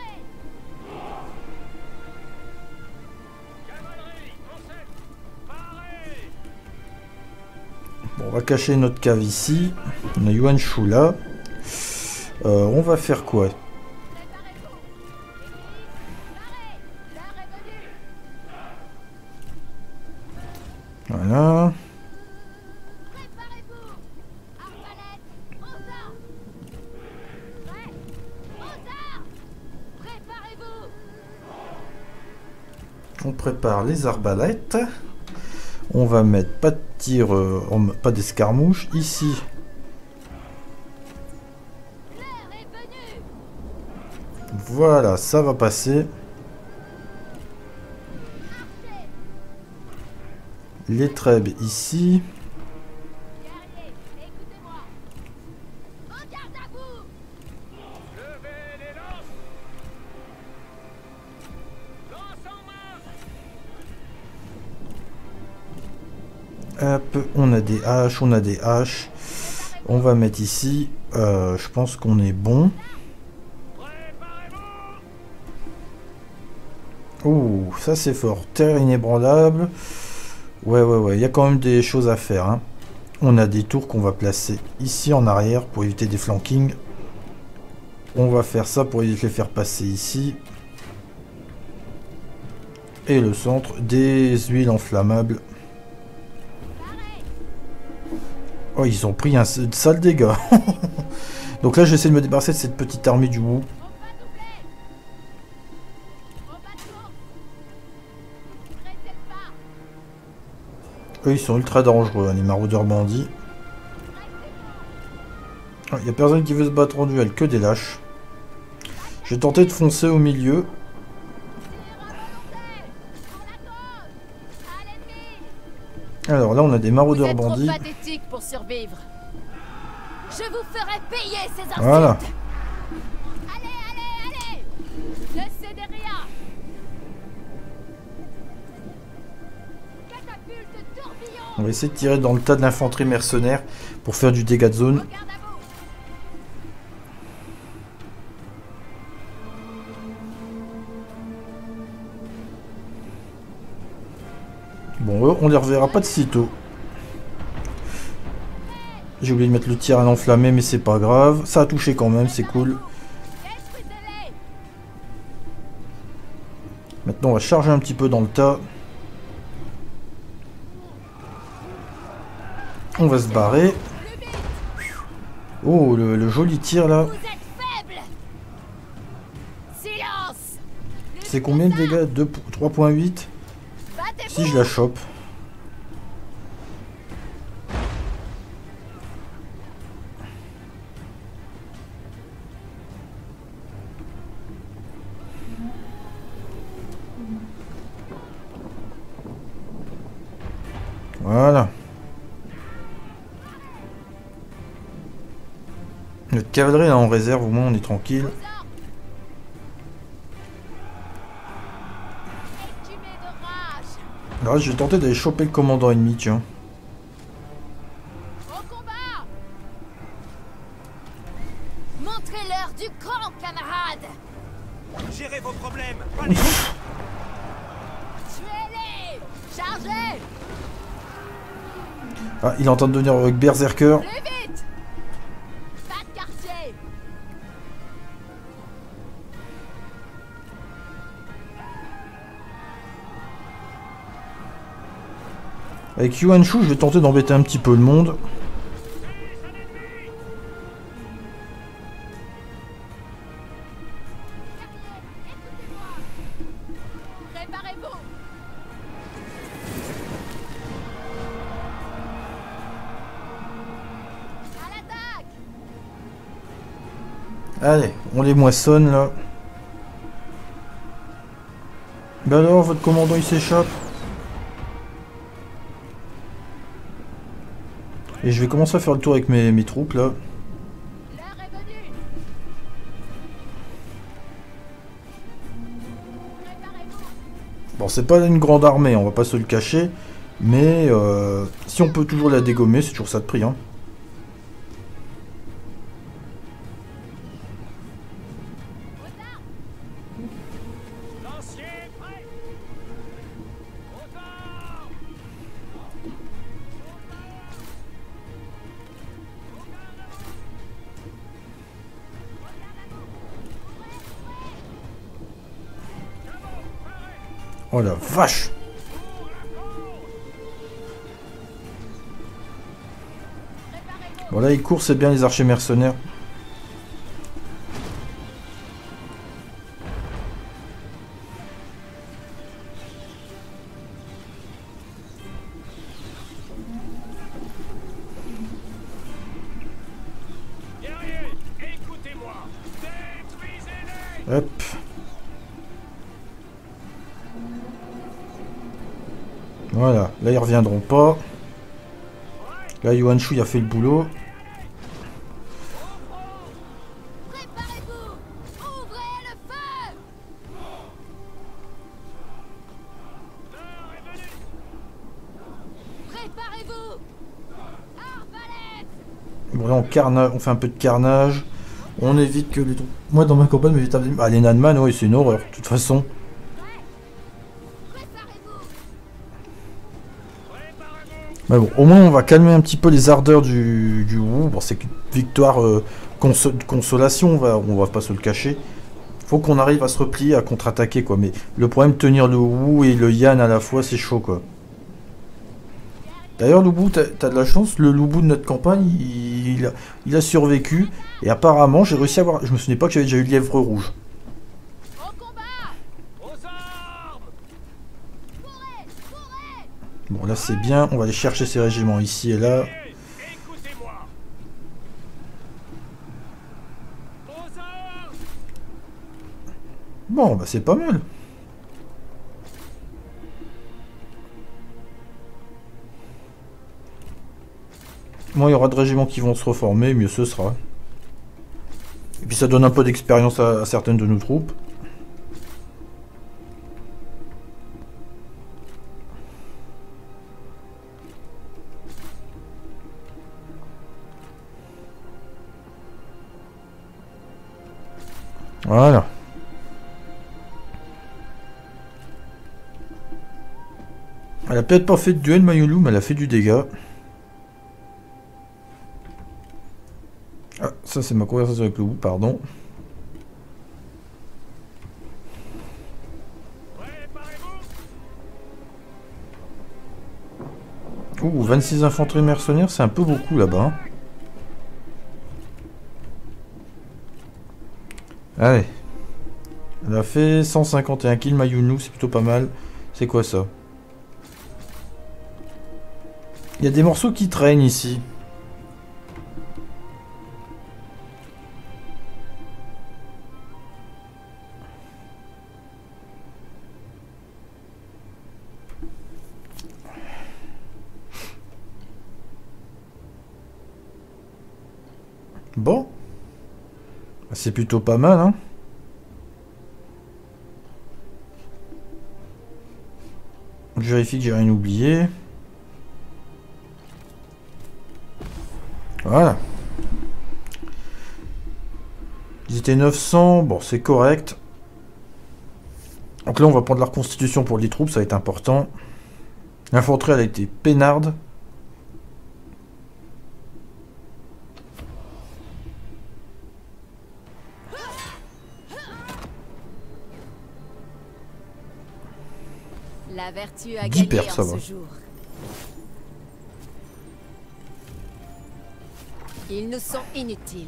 Bon, on va cacher notre cave ici. On a Yuan Shu là. Euh, on va faire quoi? Voilà. On prépare les arbalètes. On va mettre pas de tir, euh, pas d'escarmouche. Ici. Voilà, ça va passer. Les trèbes ici. Hop, on a des haches, on a des haches. On va mettre ici. Euh, je pense qu'on est bon. Ouh, ça c'est fort. Terre inébranlable. Ouais, ouais, ouais. Il y a quand même des choses à faire. Hein. On a des tours qu'on va placer ici en arrière pour éviter des flankings. On va faire ça pour les faire passer ici. Et le centre, des huiles enflammables. Oh, ils ont pris un sale dégât. Donc là, j'essaie de me débarrasser de cette petite armée du Wu. Eux, ils sont ultra dangereux, hein, les maraudeurs bandits. Il n'y a personne qui veut se battre en duel, que des lâches. Je vais tenter de foncer au milieu. Alors là, on a des maraudeurs bandits. Trop pathétique pour survivre. Je vous ferai payer ces insultes. Voilà. Allez, allez, allez. Ne cédez rien. Catapulte tourbillon. On va essayer de tirer dans le tas de l'infanterie mercenaire pour faire du dégât de zone. Garde à vous. Bon, eux, on les reverra pas de sitôt. J'ai oublié de mettre le tir à l'enflammé, mais c'est pas grave. Ça a touché quand même, c'est cool. Maintenant, on va charger un petit peu dans le tas. On va se barrer. Oh, le, le joli tir là. Vous êtes faible. Silence. C'est combien de dégâts? trois point huit. Si je la chope. Voilà. Notre cavalerie là en réserve, au moins on est tranquille. Alors je vais tenter d'aller choper le commandant ennemi, tiens. Au combat. Montrez-leur du cran, camarades. Gérez vos problèmes. Tuez-les. Chargez. Ah, il est en train de devenir avec berserker. Plus vite. Pas de quartier. Avec Yuan Shu, je vais tenter d'embêter un petit peu le monde. Préparez-vous. À l'attaque. Allez, on les moissonne là. Ben alors, votre commandant il s'échappe. Et je vais commencer à faire le tour avec mes, mes troupes là. L'heure est venue. Préparez-vous. Bon, c'est pas une grande armée, on va pas se le cacher. Mais euh, si on peut toujours la dégommer, c'est toujours ça de prix. Hein. Oh la vache! Bon là ils courent, c'est bien les archers mercenaires. Hop. Voilà, là ils reviendront pas. Là Yuan Shu il a fait le boulot. Préparez-vous! Ouvrez le feu! Préparez-vous! Arbalète! Bon là on, carna... on fait un peu de carnage. On évite que les troupes... Moi dans ma campagne, mais vite... ah, les Nanman, oui c'est une horreur, de toute façon. Mais bon, au moins on va calmer un petit peu les ardeurs du, du Wu. Bon, c'est une victoire euh, conso de consolation, on va, on va pas se le cacher. Faut qu'on arrive à se replier, à contre-attaquer quoi. Mais le problème, tenir le Wu et le Yan à la fois, c'est chaud quoi. D'ailleurs, Lubu, t'as t'as de la chance, le Lubu de notre campagne, il, il, a, il a survécu. Et apparemment, j'ai réussi à avoir... Je me souvenais pas que j'avais déjà eu lièvre rouge. Bon, là c'est bien, on va aller chercher ces régiments ici et là. Bon, bah c'est pas mal. Bon, il y aura de régiments qui vont se reformer, mieux ce sera. Et puis ça donne un peu d'expérience à, à certaines de nos troupes. Voilà. Elle a peut-être pas fait de duel Mayulu, mais elle a fait du dégât. Ah, ça c'est ma conversation avec le Wu, pardon. Ouh, vingt-six infanteries mercenaires, c'est un peu beaucoup là-bas. Allez. Elle a fait cent cinquante et un kills, Mayulu, c'est plutôt pas mal. C'est quoi ça? Il y a des morceaux qui traînent ici. Bon. C'est plutôt pas mal, hein. Je vérifie que j'ai rien oublié. Voilà. Ils étaient neuf cents, bon c'est correct. Donc là on va prendre la reconstitution pour les troupes, ça va être important. L'infanterie elle a été peinarde. La vertu a dix gagné pertes, ça en va. ce jour. Ils nous sont inutiles.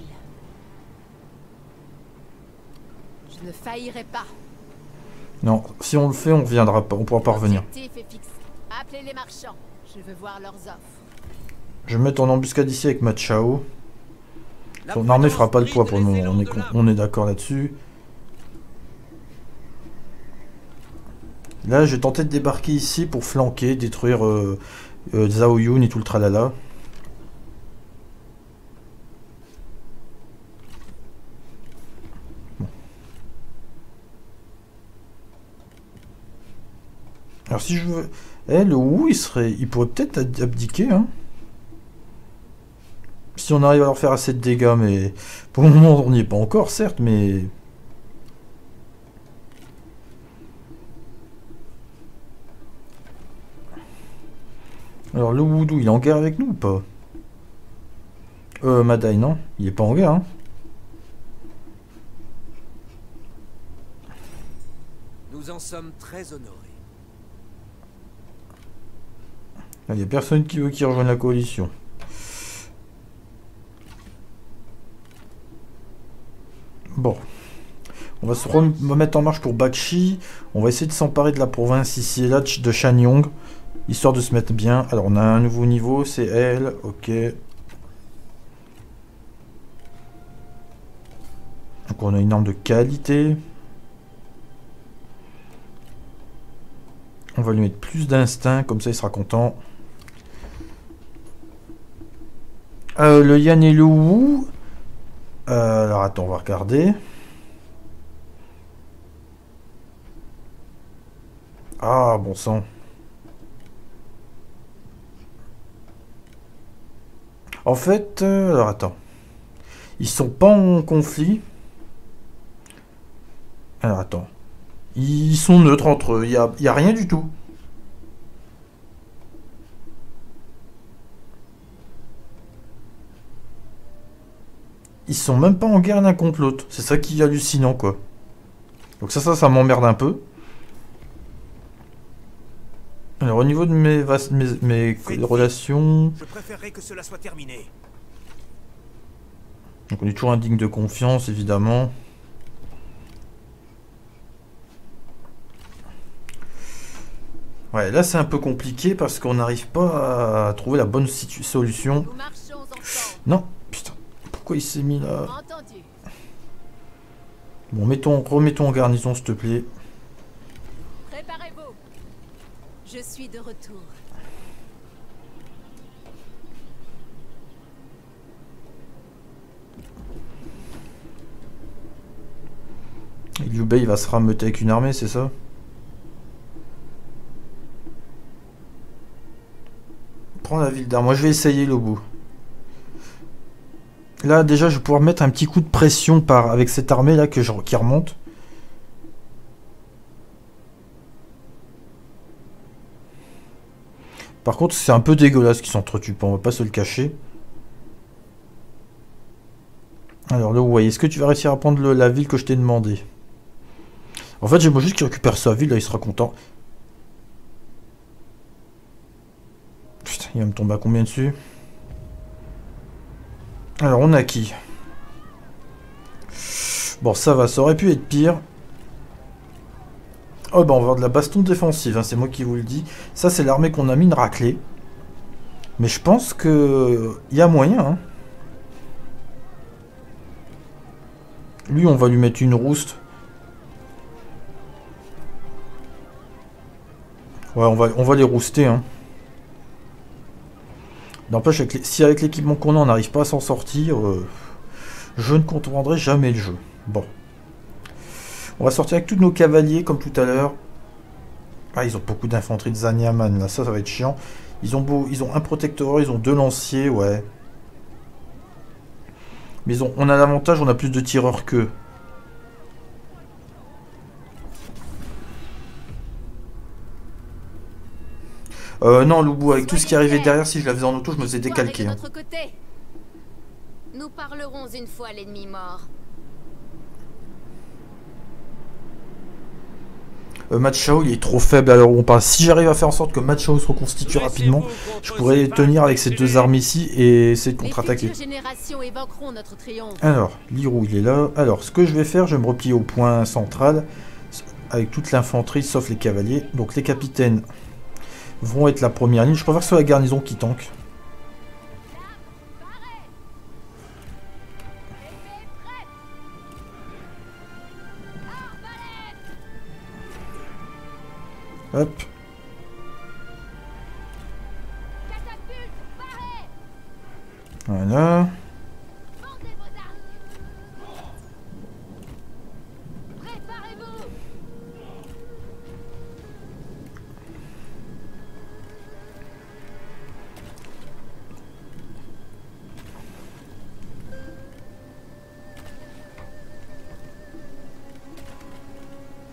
Je ne faillirai pas. Non, si on le fait, on reviendra pas, on pourra pas revenir. L'objectif est fixé. Appelez les marchands. Je veux voir leurs offres. Je vais me mettre en embuscade ici avec ma Chao. Son armée fera pas le poids pour le moment, on est, on est d'accord là-dessus. Là, je vais tenter de débarquer ici pour flanquer, détruire euh, euh, Zhao Yun et tout le tralala. Bon. Alors si je veux... Eh, le Wu, il serait... Il pourrait peut-être abdiquer, hein. Si on arrive à leur faire assez de dégâts, mais... Pour le moment, on n'y est pas encore, certes, mais... Alors le Woudou, il est en guerre avec nous ou pas? Euh, Madai, non? Il est pas en guerre, hein? Nous en sommes très honorés. Il n'y a personne qui veut qu'il rejoigne la coalition. Bon. On va se remettre en marche pour Bakshi. On va essayer de s'emparer de la province ici et là de Shanyong. Histoire de se mettre bien. Alors on a un nouveau niveau, c'est elle. Ok. Donc on a une arme de qualité. On va lui mettre plus d'instinct, comme ça il sera content. Euh, le Yan et le Wu. Euh, alors attends, on va regarder. Ah, bon sang. En fait, euh, alors attends. Ils sont pas en conflit. Alors attends. Ils sont neutres entre eux. Il n'y a, y a rien du tout. Ils sont même pas en guerre l'un contre l'autre. C'est ça qui est hallucinant, quoi. Donc ça, ça, ça m'emmerde un peu. Alors au niveau de mes, mes, mes relations... Je préférerais que cela soit terminé. Donc on est toujours indigne de confiance, évidemment. Ouais, là c'est un peu compliqué parce qu'on n'arrive pas à trouver la bonne solution. Non, putain, pourquoi il s'est mis là? Bon, mettons, remettons en garnison, s'il te plaît. Préparez-vous. Je suis de retour. Et Liu Bei va se rameuter avec une armée, c'est ça? Prends la ville d'Ar. Moi, je vais essayer le bout. Là, déjà, je vais pouvoir mettre un petit coup de pression par avec cette armée là que je, qui remonte. Par contre, c'est un peu dégueulasse qu'ils s'entretuent pas, on va pas se le cacher. Alors là, vous voyez, est-ce que tu vas réussir à prendre le, la ville que je t'ai demandé? En fait, j'aimerais juste qu'il récupère sa ville, là, il sera content. Putain, il va me tomber à combien dessus? Alors, on a qui? Bon, ça va, ça aurait pu être pire. Oh, bah, on va avoir de la baston défensive, hein, c'est moi qui vous le dis. Ça, c'est l'armée qu'on a mis une raclée. Mais je pense que il y a moyen, hein. Lui, on va lui mettre une rouste. Ouais, on va, on va les rouster, hein. N'empêche, avec les, si avec l'équipement qu'on a, on n'arrive pas à s'en sortir, euh, je ne comprendrai jamais le jeu. Bon. On va sortir avec tous nos cavaliers, comme tout à l'heure. Ah, ils ont beaucoup d'infanterie de Zanyaman, là. Ça, ça va être chiant. Ils ont, beau, ils ont un protecteur, ils ont deux lanciers, ouais. Mais ils ont, on a l'avantage, on a plus de tireurs qu'eux. Euh, non, Loubou, avec tout ce qui arrivait derrière, si je la faisais en auto, je me faisais décalquer. Hein. Nous parlerons une fois l'ennemi mort. Euh, Machao, il est trop faible alors on passe. Si j'arrive à faire en sorte que Machao se reconstitue rapidement, je pourrais tenir avec ces deux armes ici et essayer de contre-attaquer. Alors, Lirou, il est là. Alors, ce que je vais faire, je vais me replier au point central avec toute l'infanterie sauf les cavaliers. Donc les capitaines vont être la première ligne. Je préfère que ce soit la garnison qui tanque. Hop. Voilà.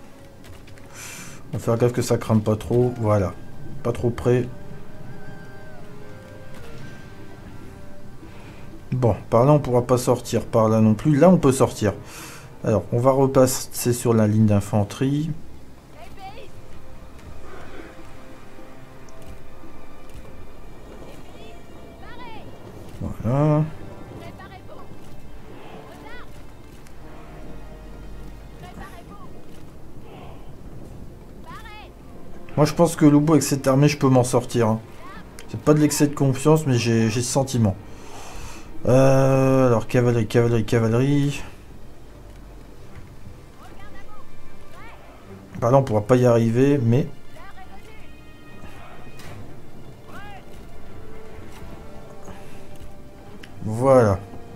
On va faire gaffe que ça crame pas trop. Voilà. Pas trop près. Bon, par là on pourra pas sortir, par là non plus. Là on peut sortir. Alors, on va repasser sur la ligne d'infanterie. Voilà. Moi je pense que Lobo avec cette armée je peux m'en sortir. Hein. C'est pas de l'excès de confiance mais j'ai ce sentiment. Euh, alors cavalerie, cavalerie, cavalerie. Par là on pourra pas y arriver mais... Voilà.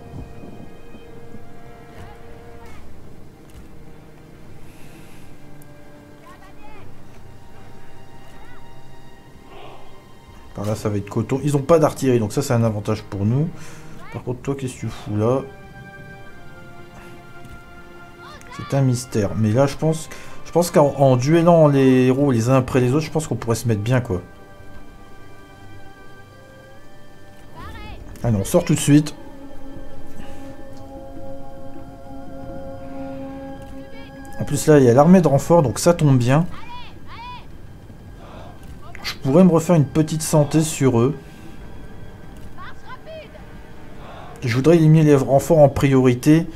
Par là ça va être coton. Ils ont pas d'artillerie donc ça c'est un avantage pour nous. Par contre toi qu'est-ce que tu fous là? C'est un mystère. Mais là je pense... Je pense qu'en en duellant les héros les uns après les autres, je pense qu'on pourrait se mettre bien quoi. Allez on sort tout de suite. En plus là il y a l'armée de renfort donc ça tombe bien. Je pourrais me refaire une petite santé sur eux. Je voudrais éliminer les renforts en priorité.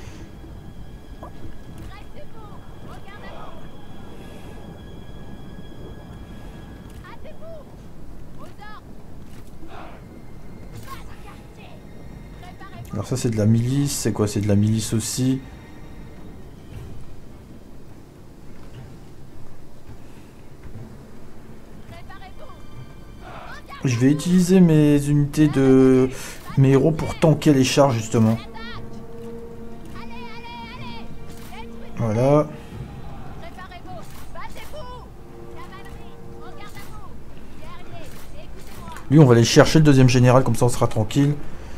Alors ça c'est de la milice, c'est quoi? C'est de la milice aussi. Je vais utiliser mes unités de... mes héros pour tanker les chars justement. Voilà. Lui on va aller chercher le deuxième général comme ça on sera tranquille.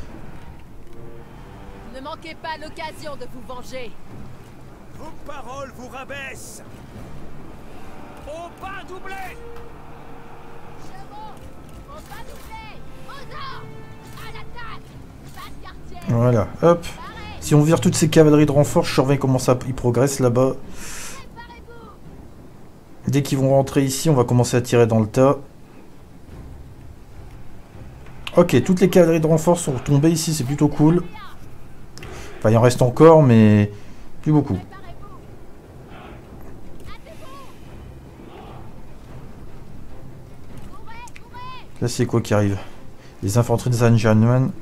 Ne manquez pas l'occasion de vous venger. Vos paroles vous rabaissent. Au pas doublé. Voilà, hop. Si on vire toutes ces cavaleries de renfort, je surveille comment ça ils progressent là-bas. Dès qu'ils vont rentrer ici, on va commencer à tirer dans le tas. Ok, toutes les cavaleries de renfort sont tombées ici, c'est plutôt cool. Enfin, il en reste encore, mais plus beaucoup. Là, c'est quoi qui arrive? Les infanteries de Saint-Germain.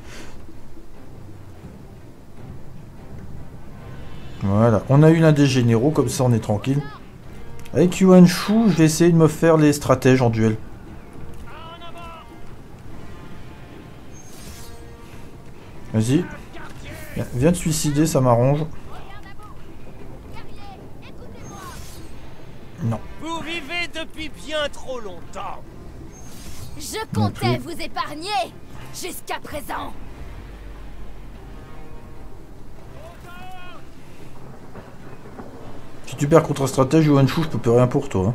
Voilà, on a eu l'un des généraux, comme ça on est tranquille. Avec Yuan Shu, je vais essayer de me faire les stratèges en duel. Vas-y. Viens te suicider, ça m'arrange. Non. Vous vivez depuis bien trop longtemps. Je comptais vous épargner jusqu'à présent. Si tu perds contre un stratège ou un chou, je peux plus rien pour toi. Hein.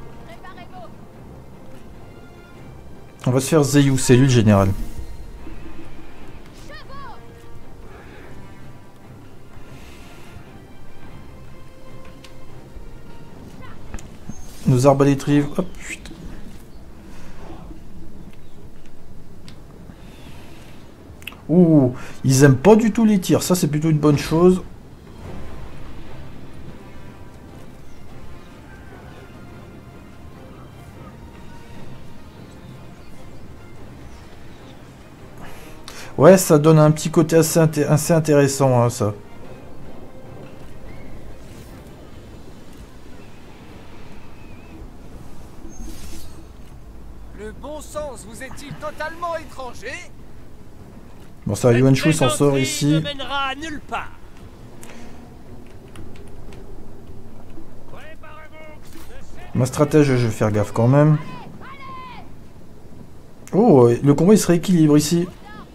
On va se faire Zeyu, c'est lui le général. Nos arbalétriers, hop, putain. Ouh, ils aiment pas du tout les tirs, ça c'est plutôt une bonne chose. Ouais, ça donne un petit côté assez, inté assez intéressant, hein, ça. Le bon sens vous est-il totalement étranger? Bon, ça, Yuan Shu s'en sort ici. Ne mènera à nulle part. Ma stratège, je vais faire gaffe quand même. Oh, le combat il se rééquilibre ici.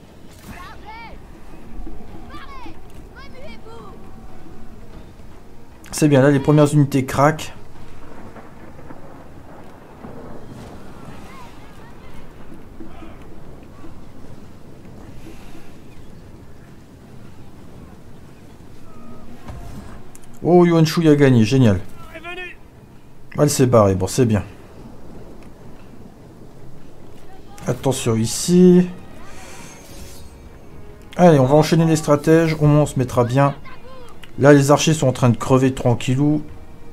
C'est bien, là les premières unités craquent. Oh, Yuan Shu a gagné, génial. Prévenu. Elle s'est barrée, bon, c'est bien. Attention ici. Allez, on va enchaîner les stratèges. Au moins, on se mettra bien. Là, les archers sont en train de crever tranquillou.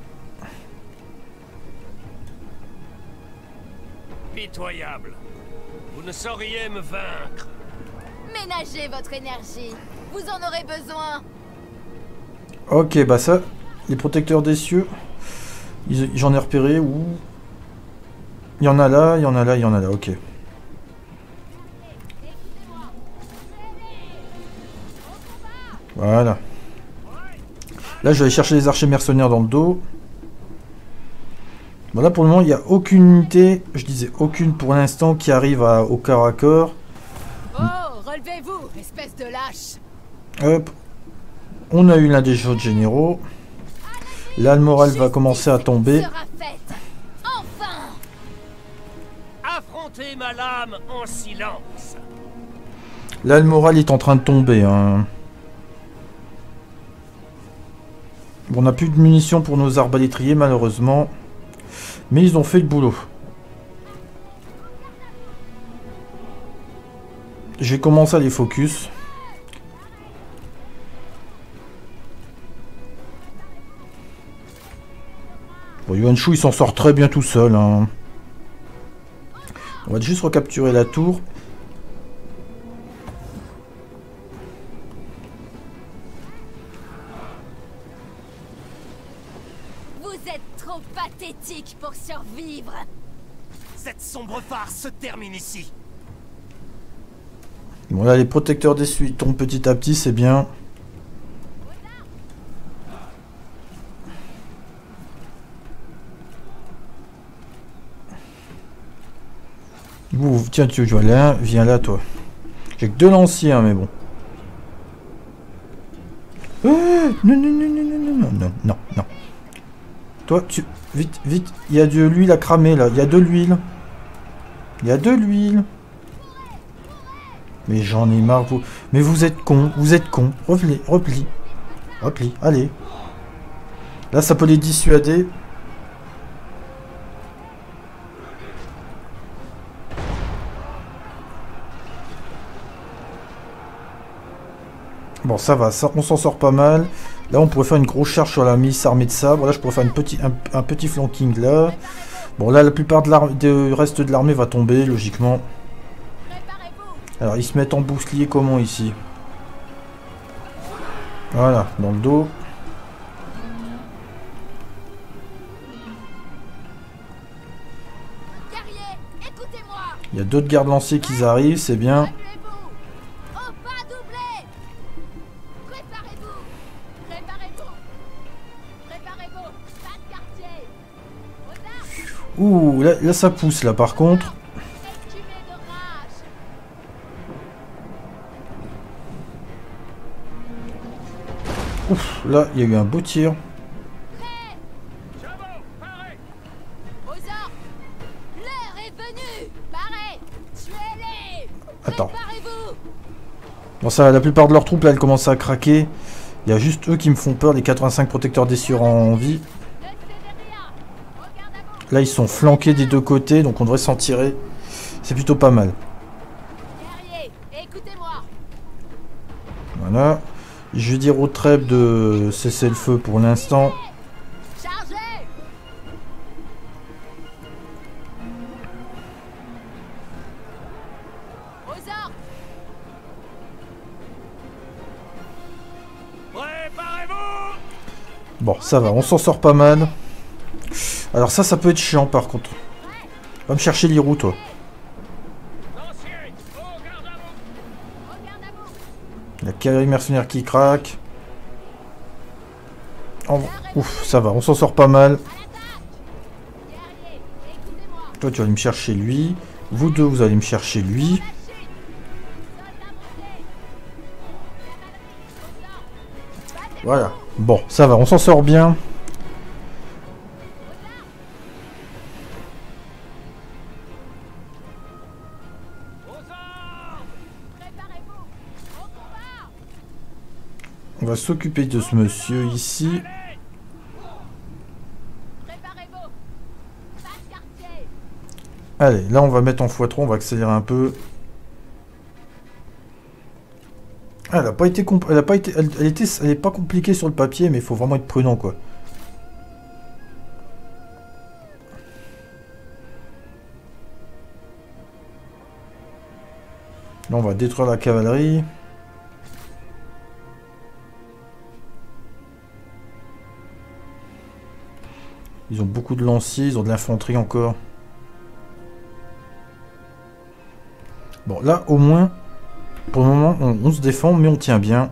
Pitoyable. Vous ne sauriez me vaincre. Ménagez votre énergie. Vous en aurez besoin. Ok, bah ça, les protecteurs des cieux, j'en ai repéré où... Il y en a là, il y en a là, il y en a là, ok. Voilà. Là, je vais aller chercher les archers mercenaires dans le dos. Bon, là, pour le moment, il n'y a aucune unité, je disais aucune pour l'instant, qui arrive à, au corps à corps. Oh, relevez-vous, espèce de lâche. Hop. On a eu l'un des autres généraux. Là, le moral va commencer à tomber. Sera faite. Enfin. Affrontez ma lame en silence. Là, le moral est en train de tomber. Hein. Bon, on n'a plus de munitions pour nos arbalétriers, malheureusement. Mais ils ont fait le boulot. Je vais commencer à les focus. Bon, Yuan Shu, il s'en sort très bien tout seul. Hein. On va juste recapturer la tour. Vous êtes trop pathétique pour survivre. Cette sombre farce se termine ici. Bon, là, les protecteurs d'essuie tombent petit à petit, c'est bien. Ouh, tiens, tu vois là, viens là, toi. J'ai que deux lanciers, hein, mais bon. Ah, non, non, non, non, non, non, non, non, non. Toi, tu... Vite, vite. Il y a de l'huile à cramer, là. Il y a de l'huile. Il y a de l'huile. Mais j'en ai marre, vous. Mais vous êtes cons, vous êtes cons. Repli, repli. Repli, allez. Là, ça peut les dissuader. Bon, ça va, ça, on s'en sort pas mal. Là, on pourrait faire une grosse charge sur la milice armée de sabre. Là, je pourrais faire une petit, un, un petit flanking là. Bon, là, la plupart de l'armée, du reste de l'armée va tomber, logiquement. Alors, ils se mettent en bouclier comment ici? Voilà, dans le dos. Il y a d'autres gardes lanciers qui arrivent, c'est bien. Ouh, là, là ça pousse là par contre. Ouf, là il y a eu un beau tir. Attends. Bon ça, la plupart de leurs troupes là elles commencent à craquer. Il y a juste eux qui me font peur, les quatre-vingt-cinq protecteurs d'essuie en vie. Là, ils sont flanqués des deux côtés, donc on devrait s'en tirer. C'est plutôt pas mal. Voilà. Je vais dire au trêve de cesser le feu pour l'instant. Bon, ça va, on s'en sort pas mal. Alors ça, ça peut être chiant par contre. Va me chercher l'Irou, toi. La cavalerie mercenaire qui craque. Oh, ouf, ça va, on s'en sort pas mal. Toi, tu vas aller me chercher lui. Vous deux, vous allez me chercher lui. Voilà. Bon, ça va, on s'en sort bien. On va s'occuper de ce monsieur ici. Allez, là on va mettre en fois trois, on va accélérer un peu. Elle a pas été, compl elle a pas été, elle, elle était, elle est pas compliquée sur le papier, mais il faut vraiment être prudent, quoi. Là, on va détruire la cavalerie. Ils ont beaucoup de lanciers, ils ont de l'infanterie encore. Bon, là, au moins, pour le moment, on, on se défend, mais on tient bien.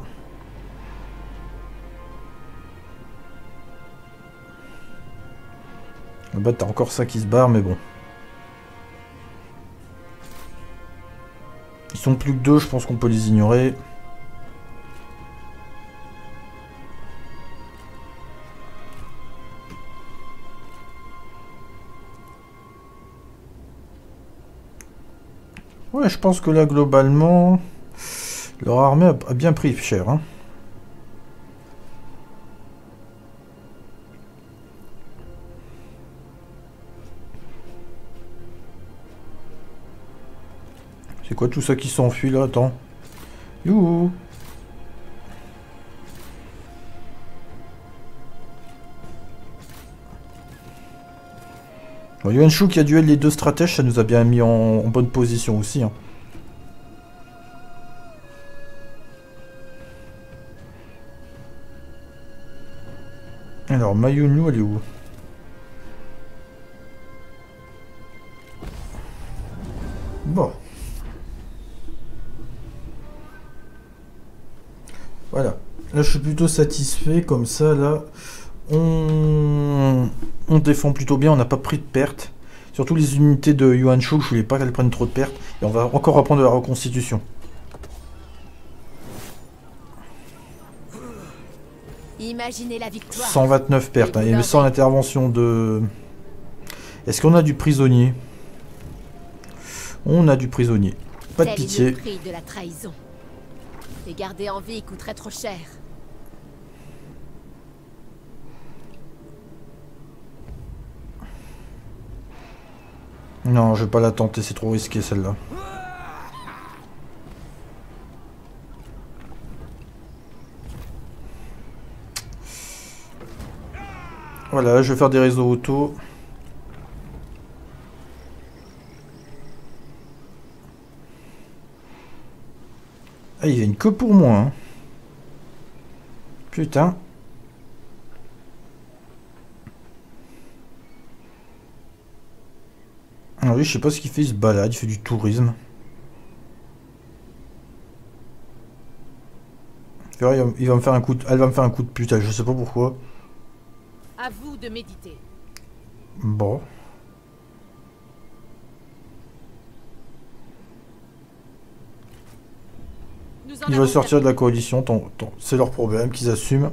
Là-bas, t'as encore ça qui se barre, mais bon. Ils sont plus que deux, je pense qu'on peut les ignorer. Ouais, je pense que là, globalement, leur armée a bien pris cher. Hein. C'est quoi tout ça qui s'enfuit là? Attends. Youhou. Bon, Yuan Shu qui a duel les deux stratèges, ça nous a bien mis en, en bonne position aussi. Hein. Alors, Ma Yunlu, elle est où? Bon. Voilà. Là, je suis plutôt satisfait. Comme ça, là, on, on défend plutôt bien. On n'a pas pris de pertes. Surtout les unités de Yuan Shu, je voulais pas qu'elles prennent trop de pertes. Et on va encore apprendre de la reconstitution. Imaginez la victoire. cent vingt-neuf pertes. Hein, et sans l'intervention de... Est-ce qu'on a du prisonnier? On a du prisonnier. Pas de pitié. C'est le prix de la trahison. Les garder en vie coûterait trop cher. Non, je vais pas la tenter, c'est trop risqué celle-là. Voilà, je vais faire des réseaux auto. Ah, il viennent que pour moi. Hein. Putain. Ah oui, je sais pas ce qu'il fait, il se balade, il fait du tourisme. Il va me faire un coup de... Elle va me faire un coup de pute, je sais pas pourquoi. À vous de méditer. Bon. Ils veulent sortir de la coalition, c'est leur problème, qu'ils assument.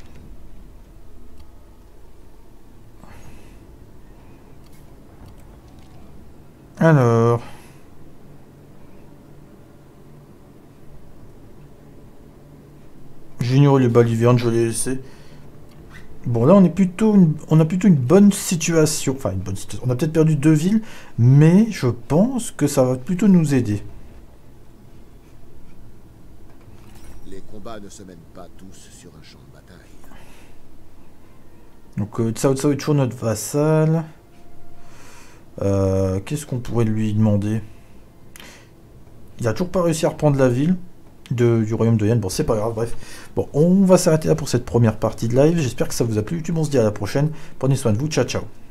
Alors... J'ignore les balivernes, je vais les laisser. Bon, là, on est plutôt une, on a plutôt une bonne situation. Enfin, une bonne situation. On a peut-être perdu deux villes, mais je pense que ça va plutôt nous aider. Les combats ne se mènent pas tous sur un champ de bataille. Donc, euh, Cao Cao est toujours notre vassal. Euh, Qu'est-ce qu'on pourrait lui demander? Il a toujours pas réussi à reprendre la ville de, du royaume de Yan. Bon, c'est pas grave, bref. Bon, on va s'arrêter là pour cette première partie de live. J'espère que ça vous a plu. On se dit à la prochaine. Prenez soin de vous. Ciao, ciao.